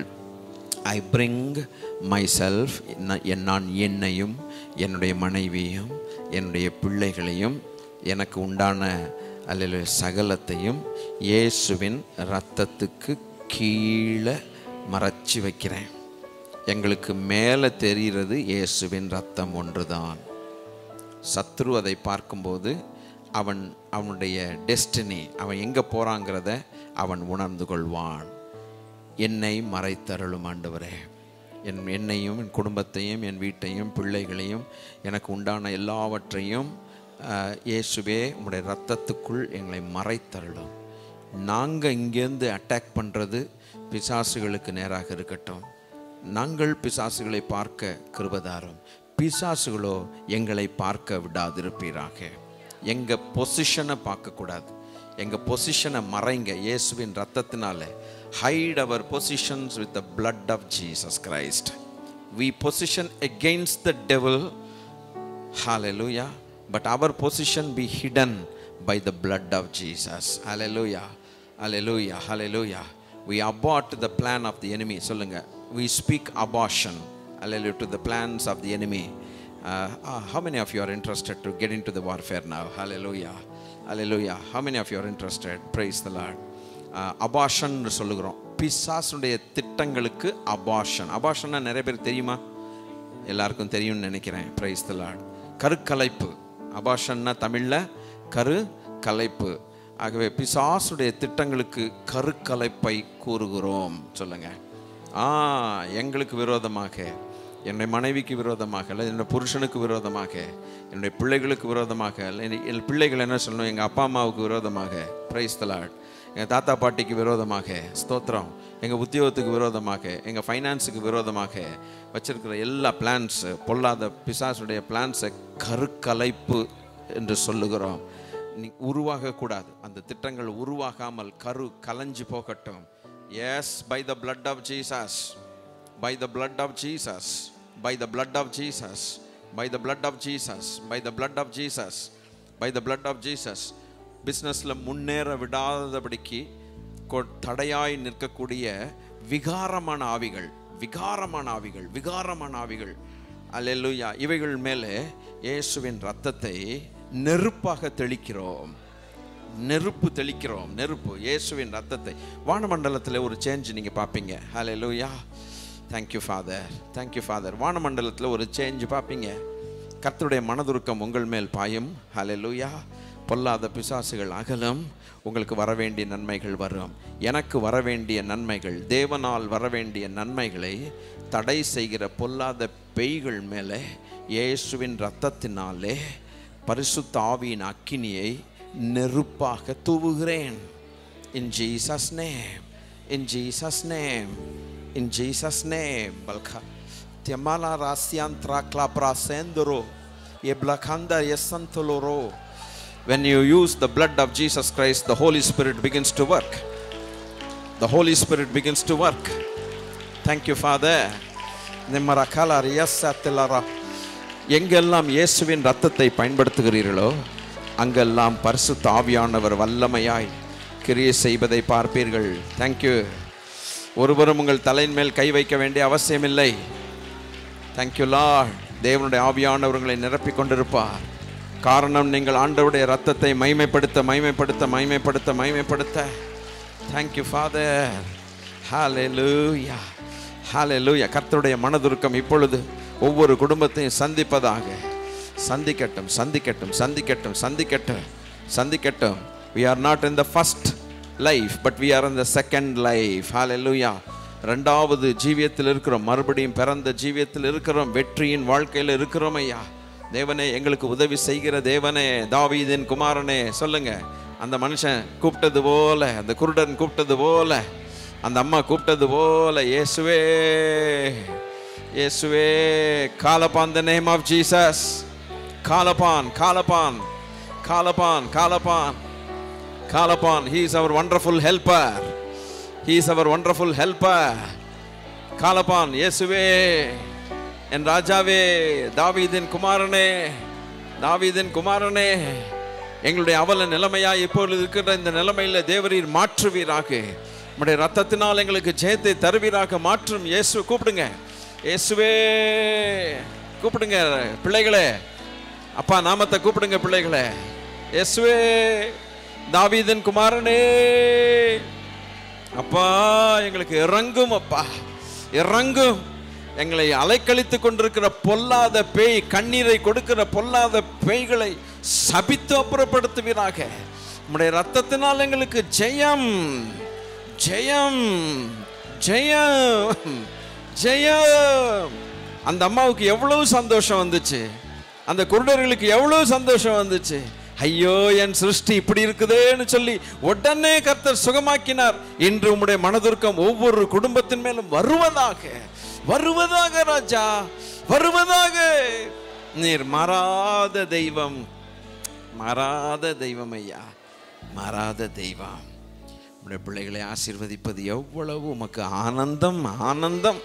ஐ பிரிங் மை செல்ஃப், நான் என்னையும் என்னுடைய மனைவியையும் என்னுடைய பிள்ளைகளையும் எனக்கு உண்டான அல்ல சகலத்தையும் இயேசுவின் இரத்தத்துக்கு கீழே மறைச்சி வைக்கிறேன். எங்களுக்கு மேலே தெரிகிறது இயேசுவின் இரத்தம் ஒன்றுதான். சத்ரு அதை பார்க்கும்போது அவன் அவனுடைய டெஸ்டினி, அவன் எங்கே போகிறாங்கிறத அவன் உணர்ந்து கொள்வான். என்னை மறைத்தருளும் ஆண்டவரே. என் என்னையும் என் குடும்பத்தையும் என் வீட்டையும் பிள்ளைகளையும் எனக்கு உண்டான எல்லாவற்றையும் இயேசுவே உம்முடைய இரத்தத்துக்குள் எங்களை மறைத்தருளும். நாங்கள் இங்கேருந்து அட்டாக் பண்ணுறது பிசாசுகளுக்கு நேராக இருக்கட்டும். நாங்கள் பிசாசுகளை பார்க்க கிருபதாரும், பிசாசுகளோ எங்களை பார்க்க விடாதிருப்பீராக. எங்கள் பொசிஷனை பார்க்கக்கூடாது, எங்கள் பொசிஷனை மறைங்க இயேசுவின் இரத்தத்தினால. Hide our positions with the blood of Jesus Christ. We position against the devil. Hallelujah. But our position be hidden by the blood of Jesus. Hallelujah. Hallelujah. Hallelujah. We abort the plan of the enemy. Solunga. We speak abortion. Hallelujah. To the plans of the enemy. Uh, uh, how many of you are interested to get into the warfare now? Hallelujah. Hallelujah. How many of you are interested? Praise the Lord. Abortion சொல்லுகிறோம். பிசாசுடைய திட்டங்களுக்கு abortion. அபார்ஷன்னா நிறைய பேர் தெரியுமா? எல்லாருக்கும் தெரியும்னு நினைக்கிறேன். Praise the Lord. கருக்கலைப்பு. அபார்ஷன்னா தமிழில் கரு கலைப்பு. ஆகவே பிசாசுடைய திட்டங்களுக்கு கருக்கலைப்பை கூறுகிறோம். சொல்லுங்க. ஆ எங்களுக்கு விரோதமாக, என்னுடைய மனைவிக்கு விரோதமாக, இல்லை என்னுடைய புருஷனுக்கு விரோதமாக, என்னுடைய பிள்ளைகளுக்கு விரோதமாக, என் பிள்ளைகள் என்ன சொல்லணும், எங்கள் அப்பா அம்மாவுக்கு விரோதமாக. Praise the Lord. எங்கள் தாத்தா பாட்டிக்கு விரோதமாக, ஸ்தோத்திரம், எங்கள் உத்தியோகத்துக்கு விரோதமாக, எங்கள் ஃபைனான்ஸுக்கு விரோதமாக வச்சிருக்கிற எல்லா பிளான்ஸு, பொல்லாத பிசாசுடைய பிளான்ஸை கருக்கலைப்பு என்று சொல்லுகிறோம். நீ உருவாகக்கூடாது. அந்த திட்டங்கள் உருவாகாமல் கரு கலைஞ்சு போகட்டும். Yes, by the blood of Jesus, by the blood of Jesus. by the blood of Jesus, by the blood of Jesus, by the blood of Jesus, by the blood of Jesus. பிஸ்னஸ்ல முன்னேற விடாதபடிக்கு தடையாய் நிற்கக்கூடிய விகாரமான ஆவிகள், விகாரமான ஆவிகள், விகாரமான ஆவிகள், அல்லேலூயா, இவைகள் மேலே இயேசுவின் ரத்தத்தை நெருப்பாக தெளிக்கிறோம். நெருப்பு தெளிக்கிறோம், நெருப்பு, இயேசுவின் ரத்தத்தை. வானமண்டலத்தில் ஒரு சேஞ்ச் நீங்கள் பார்ப்பீங்க. ஹல்லேலூயா, தேங்க்யூ ஃபாதர், தேங்க்யூ ஃபாதர். வானமண்டலத்தில் ஒரு சேஞ்ச் பார்ப்பீங்க. கர்த்தருடைய மனதுருக்கம் உங்கள் மேல் பாயும். ஹல்லேலூயா. பொல்லாத பிசாசுகள் அகலும். உங்களுக்கு வரவேண்டிய நன்மைகள் வரும். எனக்கு வரவேண்டிய நன்மைகள், தேவனால் வரவேண்டிய நன்மைகளை தடை செய்கிற பொல்லாத பேய்கள் மேலே இயேசுவின் இரத்தத்தினாலே பரிசுத்த ஆவியின் அக்கினியை நெருப்பாக தூவுகிறேன். In Jesus name, in Jesus name, in Jesus name. பல்கா தியமாலா ராசியாந்த்ரா கிளாப்ரா சேந்தரோ எப்லகந்தா எசந்தலோரோ. When you use the blood of Jesus Christ, the Holy Spirit begins to work. The Holy Spirit begins to work. Thank you, Father. நிம்மரகாலா ரியஸாத்திலரா. எங்கெல்லாம் இயேசுவின் ரத்தத்தை பயன்படுத்துகிறீர்களோ அங்கெல்லாம் பரிசுத்த ஆவியானவர் வல்லமையாய் கிரியை செய்வதை பார்ப்பீர்கள். தேங்க்யூ. ஒருவரும் உங்கள் தலையின் மேல் கை வைக்க வேண்டிய அவசியமில்லை. Thank you Lord. தேவனுடைய ஆவியானவர்களை நிரப்பிக் கொண்டிருப்பார். காரணம், நீங்கள் ஆண்டவருடைய ரத்தத்தை மைமைப்படுத்த மைமைப்படுத்த மைமைப்படுத்த மைமைப்படுத்த. Thank you father. ஹல்லேலூயா, ஹல்லேலூயா. கர்த்தருடைய மனதுருக்கம் இப்பொழுது ஒவ்வொரு குடும்பத்தையும் சந்திப்பதாக. சந்திக்கட்டும், சந்திக்கட்டும், சந்திக்கட்டும், சந்திக்கட்டும், சந்திக்கட்டும். We are not in the first life, but we are in the second life. Hallelujah. ரெண்டாவது ஜீவியத்தில் இருக்கிறோம், மறுபடியும் பிறந்த ஜீவியத்தில் இருக்கிறோம், வெற்றியின் வாழ்க்கையில் இருக்கிறோம். ஐயா தேவனே, எங்களுக்கு உதவி செய்கிற தேவனே, தாவீதின் குமாரனே. சொல்லுங்க, அந்த மனுஷன் கூப்பிட்டது போல, அந்த குருடன் கூப்பிட்டது போல, அந்த அம்மா கூப்பிட்டது போல, இயேசுவே, இயேசுவே, call upon the name of Jesus. Call upon, call upon, call upon, call upon, call upon. He is our wonderful helper. He is our wonderful helper. Call upon, இயேசுவே, என் ராஜாவே, தாவீதின் குமாரனே, தாவீதின் குமாரனே. எங்களுடைய அவல நிலைமையாய் இப்பொழுது இருக்கிற இந்த நிலைமையில தேவரீர் மாற்றுவீராக. நம்முடைய ரத்தத்தினால் எங்களுக்கு ஜெயத்தை தருவீராக. மாற்றும் இயேசு. கூப்பிடுங்க, இயேசுவே கூப்பிடுங்க பிள்ளைகளே. அப்பா நாமத்தை கூப்பிடுங்க பிள்ளைகளே. இயேசுவே, தாவீதின் குமாரனே, அப்பா எங்களுக்கு இறங்கும், அப்பா இறங்கும். எங்களை அலைக்கழித்து கொண்டிருக்கிற பொல்லாத பேய், கண்ணீரை கொடுக்கிற பொல்லாத பேய்களை சபித்து அப்புறப்படுத்துவீராக. நம்முடைய ரத்தத்தினால் எங்களுக்கு ஜெயம், ஜெயம், ஜெயம், ஜெயம். அந்த அம்மாவுக்கு எவ்வளவு சந்தோஷம் வந்துச்சு, அந்த குருடர்களுக்கு எவ்வளவு சந்தோஷம் வந்துச்சு. ஐயோ, என் சிருஷ்டி இப்படி இருக்குதுன்னு சொல்லி உடனே கர்த்தர் சுகமாக்கினார். இன்று உம்முடைய மனதுருக்கம் ஒவ்வொரு குடும்பத்தின் மேலும் வருவதாக, வருவதாக ராஜா, வருவதாக. நீர் மாறாத தெய்வம், மாறாத தெய்வம் ஐயா, மாறாத தெய்வம். உடைய பிள்ளைகளை ஆசீர்வதிப்பது எவ்வளவு உமக்கு ஆனந்தம், ஆனந்தம்.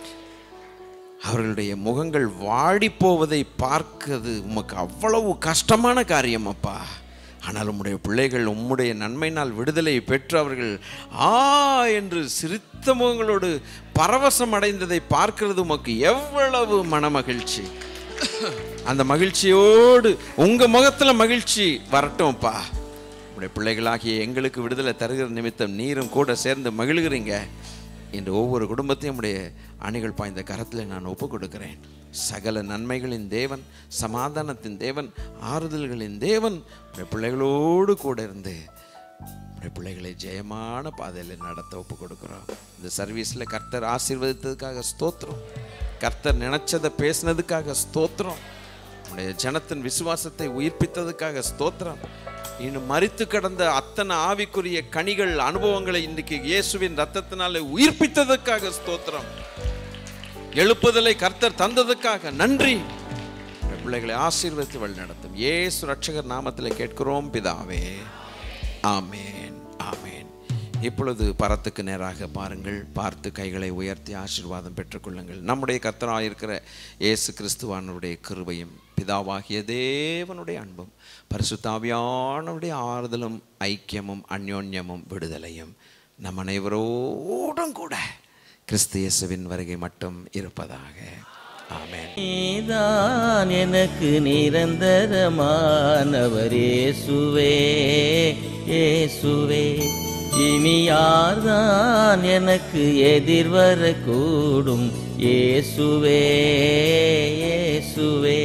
அவர்களுடைய முகங்கள் வாடி போவதை பார்க்கிறது உமக்கு அவ்வளவு கஷ்டமான காரியம் அப்பா. ஆனால் உம்முடைய பிள்ளைகள் உம்முடைய நன்மையினால் விடுதலை பெற்று அவர்கள் ஆ என்று சிரித்த முகங்களோடு பரவசம் அடைந்ததை பார்க்கிறது உமக்கு எவ்வளவு மனமகிழ்ச்சி. அந்த மகிழ்ச்சியோடு உங்க முகத்துல மகிழ்ச்சி வரட்டும்ப்பா. உம்முடைய பிள்ளைகளாகிய எங்களுக்கு விடுதலை தருகிற நிமித்தம் நீரும் கூட சேர்ந்து மகிழ்கிறீங்க. இன்று ஒவ்வொரு குடும்பத்தையும் உடைய அணிகள் பாய்ந்த கரத்தில் நான் ஒப்பு கொடுக்கிறேன். சகல நன்மைகளின் தேவன், சமாதானத்தின் தேவன், ஆறுதல்களின் தேவன் உடைய பிள்ளைகளோடு கூட இருந்து உடைய பிள்ளைகளை ஜெயமான பாதையில் நடத்த ஒப்பு கொடுக்குறோம். இந்த சர்வீஸில் கர்த்தர் ஆசீர்வதித்ததுக்காக ஸ்தோத்திரம். கர்த்தர் நினைச்சதை பேசினதுக்காக ஸ்தோத்திரம். உடைய ஜனத்தின் விசுவாசத்தை உயிர்ப்பித்ததுக்காக ஸ்தோத்திரம். இன்னும் மரித்து கிடந்த அத்தனை ஆவிக்குரிய கனிகள், அனுபவங்களை இன்றைக்கு இயேசுவின் ரத்தத்தினாலே உயிர்ப்பித்ததற்காக ஸ்தோத்திரம். எழுப்புதலை கர்த்தர் தந்ததுக்காக நன்றி. பிள்ளைகளை ஆசீர்வதித்து வழி நடத்தும் இயேசு ரட்சகர் நாமத்தில் கேட்கிறோம் பிதாவே, ஆமேன், ஆமேன். இப்பொழுது பரத்துக்கு நேராக பாருங்கள், பார்த்து கைகளை உயர்த்தி ஆசீர்வாதம் பெற்றுக்கொள்ளுங்கள். நம்முடைய கர்த்தராயிருக்கிற இயேசு கிறிஸ்துவானுடைய கிருபையும் பிதாவாகிய தேவனுடைய அன்பும் பரிசுத்த ஆவியானவருடைய ஆறுதலும் ஐக்கியமும் அந்யோன்யமும் விடுதலையும் நம் அனைவரோடும் கூட கிறிஸ்து இயேசுவின் வருகை மட்டும் இருப்பதாக. ஆமென். நீதான் எனக்கு நிரந்தரமானவர் இயேசுவே, இயேசுவே. இனி யார்தான் எனக்கு எதிர்வரக்கூடும்? இயேசுவே, இயேசுவே.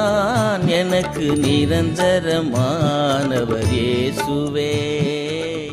நீதான் எனக்கு நிரந்தரமானவர் இயேசுவே.